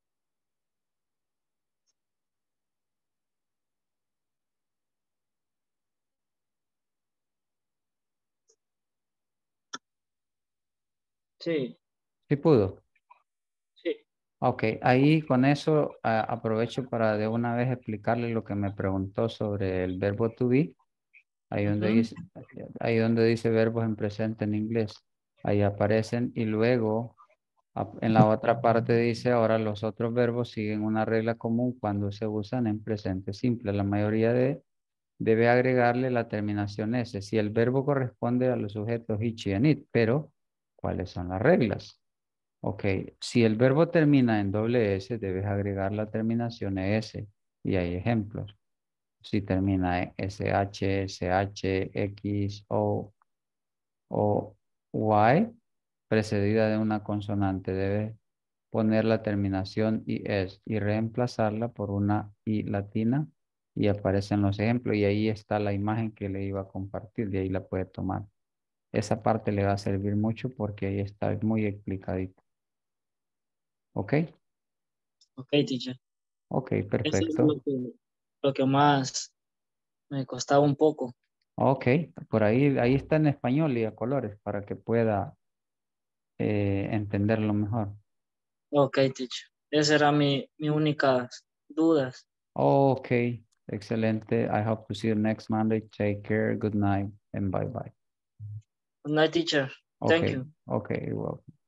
Sí.
¿Sí pudo?
Sí.
Ok, ahí con eso a- aprovecho para de una vez explicarle lo que me preguntó sobre el verbo to be. Ahí donde
Ujú.
dice, ahí donde dice verbos en presente en inglés. Ahí aparecen y luego a- en la otra parte dice ahora los otros verbos siguen una regla común cuando se usan en presente simple. La mayoría de debe agregarle la terminación S si el verbo corresponde a los sujetos he, she, and it. Pero, ¿cuáles son las reglas? Ok, si el verbo termina en doble S, debes agregar la terminación S. Y hay ejemplos. Si termina en S H, S H, X, O o Y, precedida de una consonante, debes poner la terminación I S y reemplazarla por una I latina y aparecen los ejemplos y ahí está la imagen que le iba a compartir, de ahí la puede tomar. Esa parte le va a servir mucho porque ahí está muy explicadito. ¿Ok?
Ok, teacher.
Ok,
Eso es lo
perfecto.
que, lo que más me costaba un poco.
Ok, por ahí, ahí está en español y a colores para que pueda eh, entenderlo mejor.
Ok, teacher. Esa era mi, mi única dudas.
Ok, excelente. I hope to see you next Monday. Take care. Good night and bye bye.
Good night, teacher. Thank
Okay,
you.
okay, you're welcome.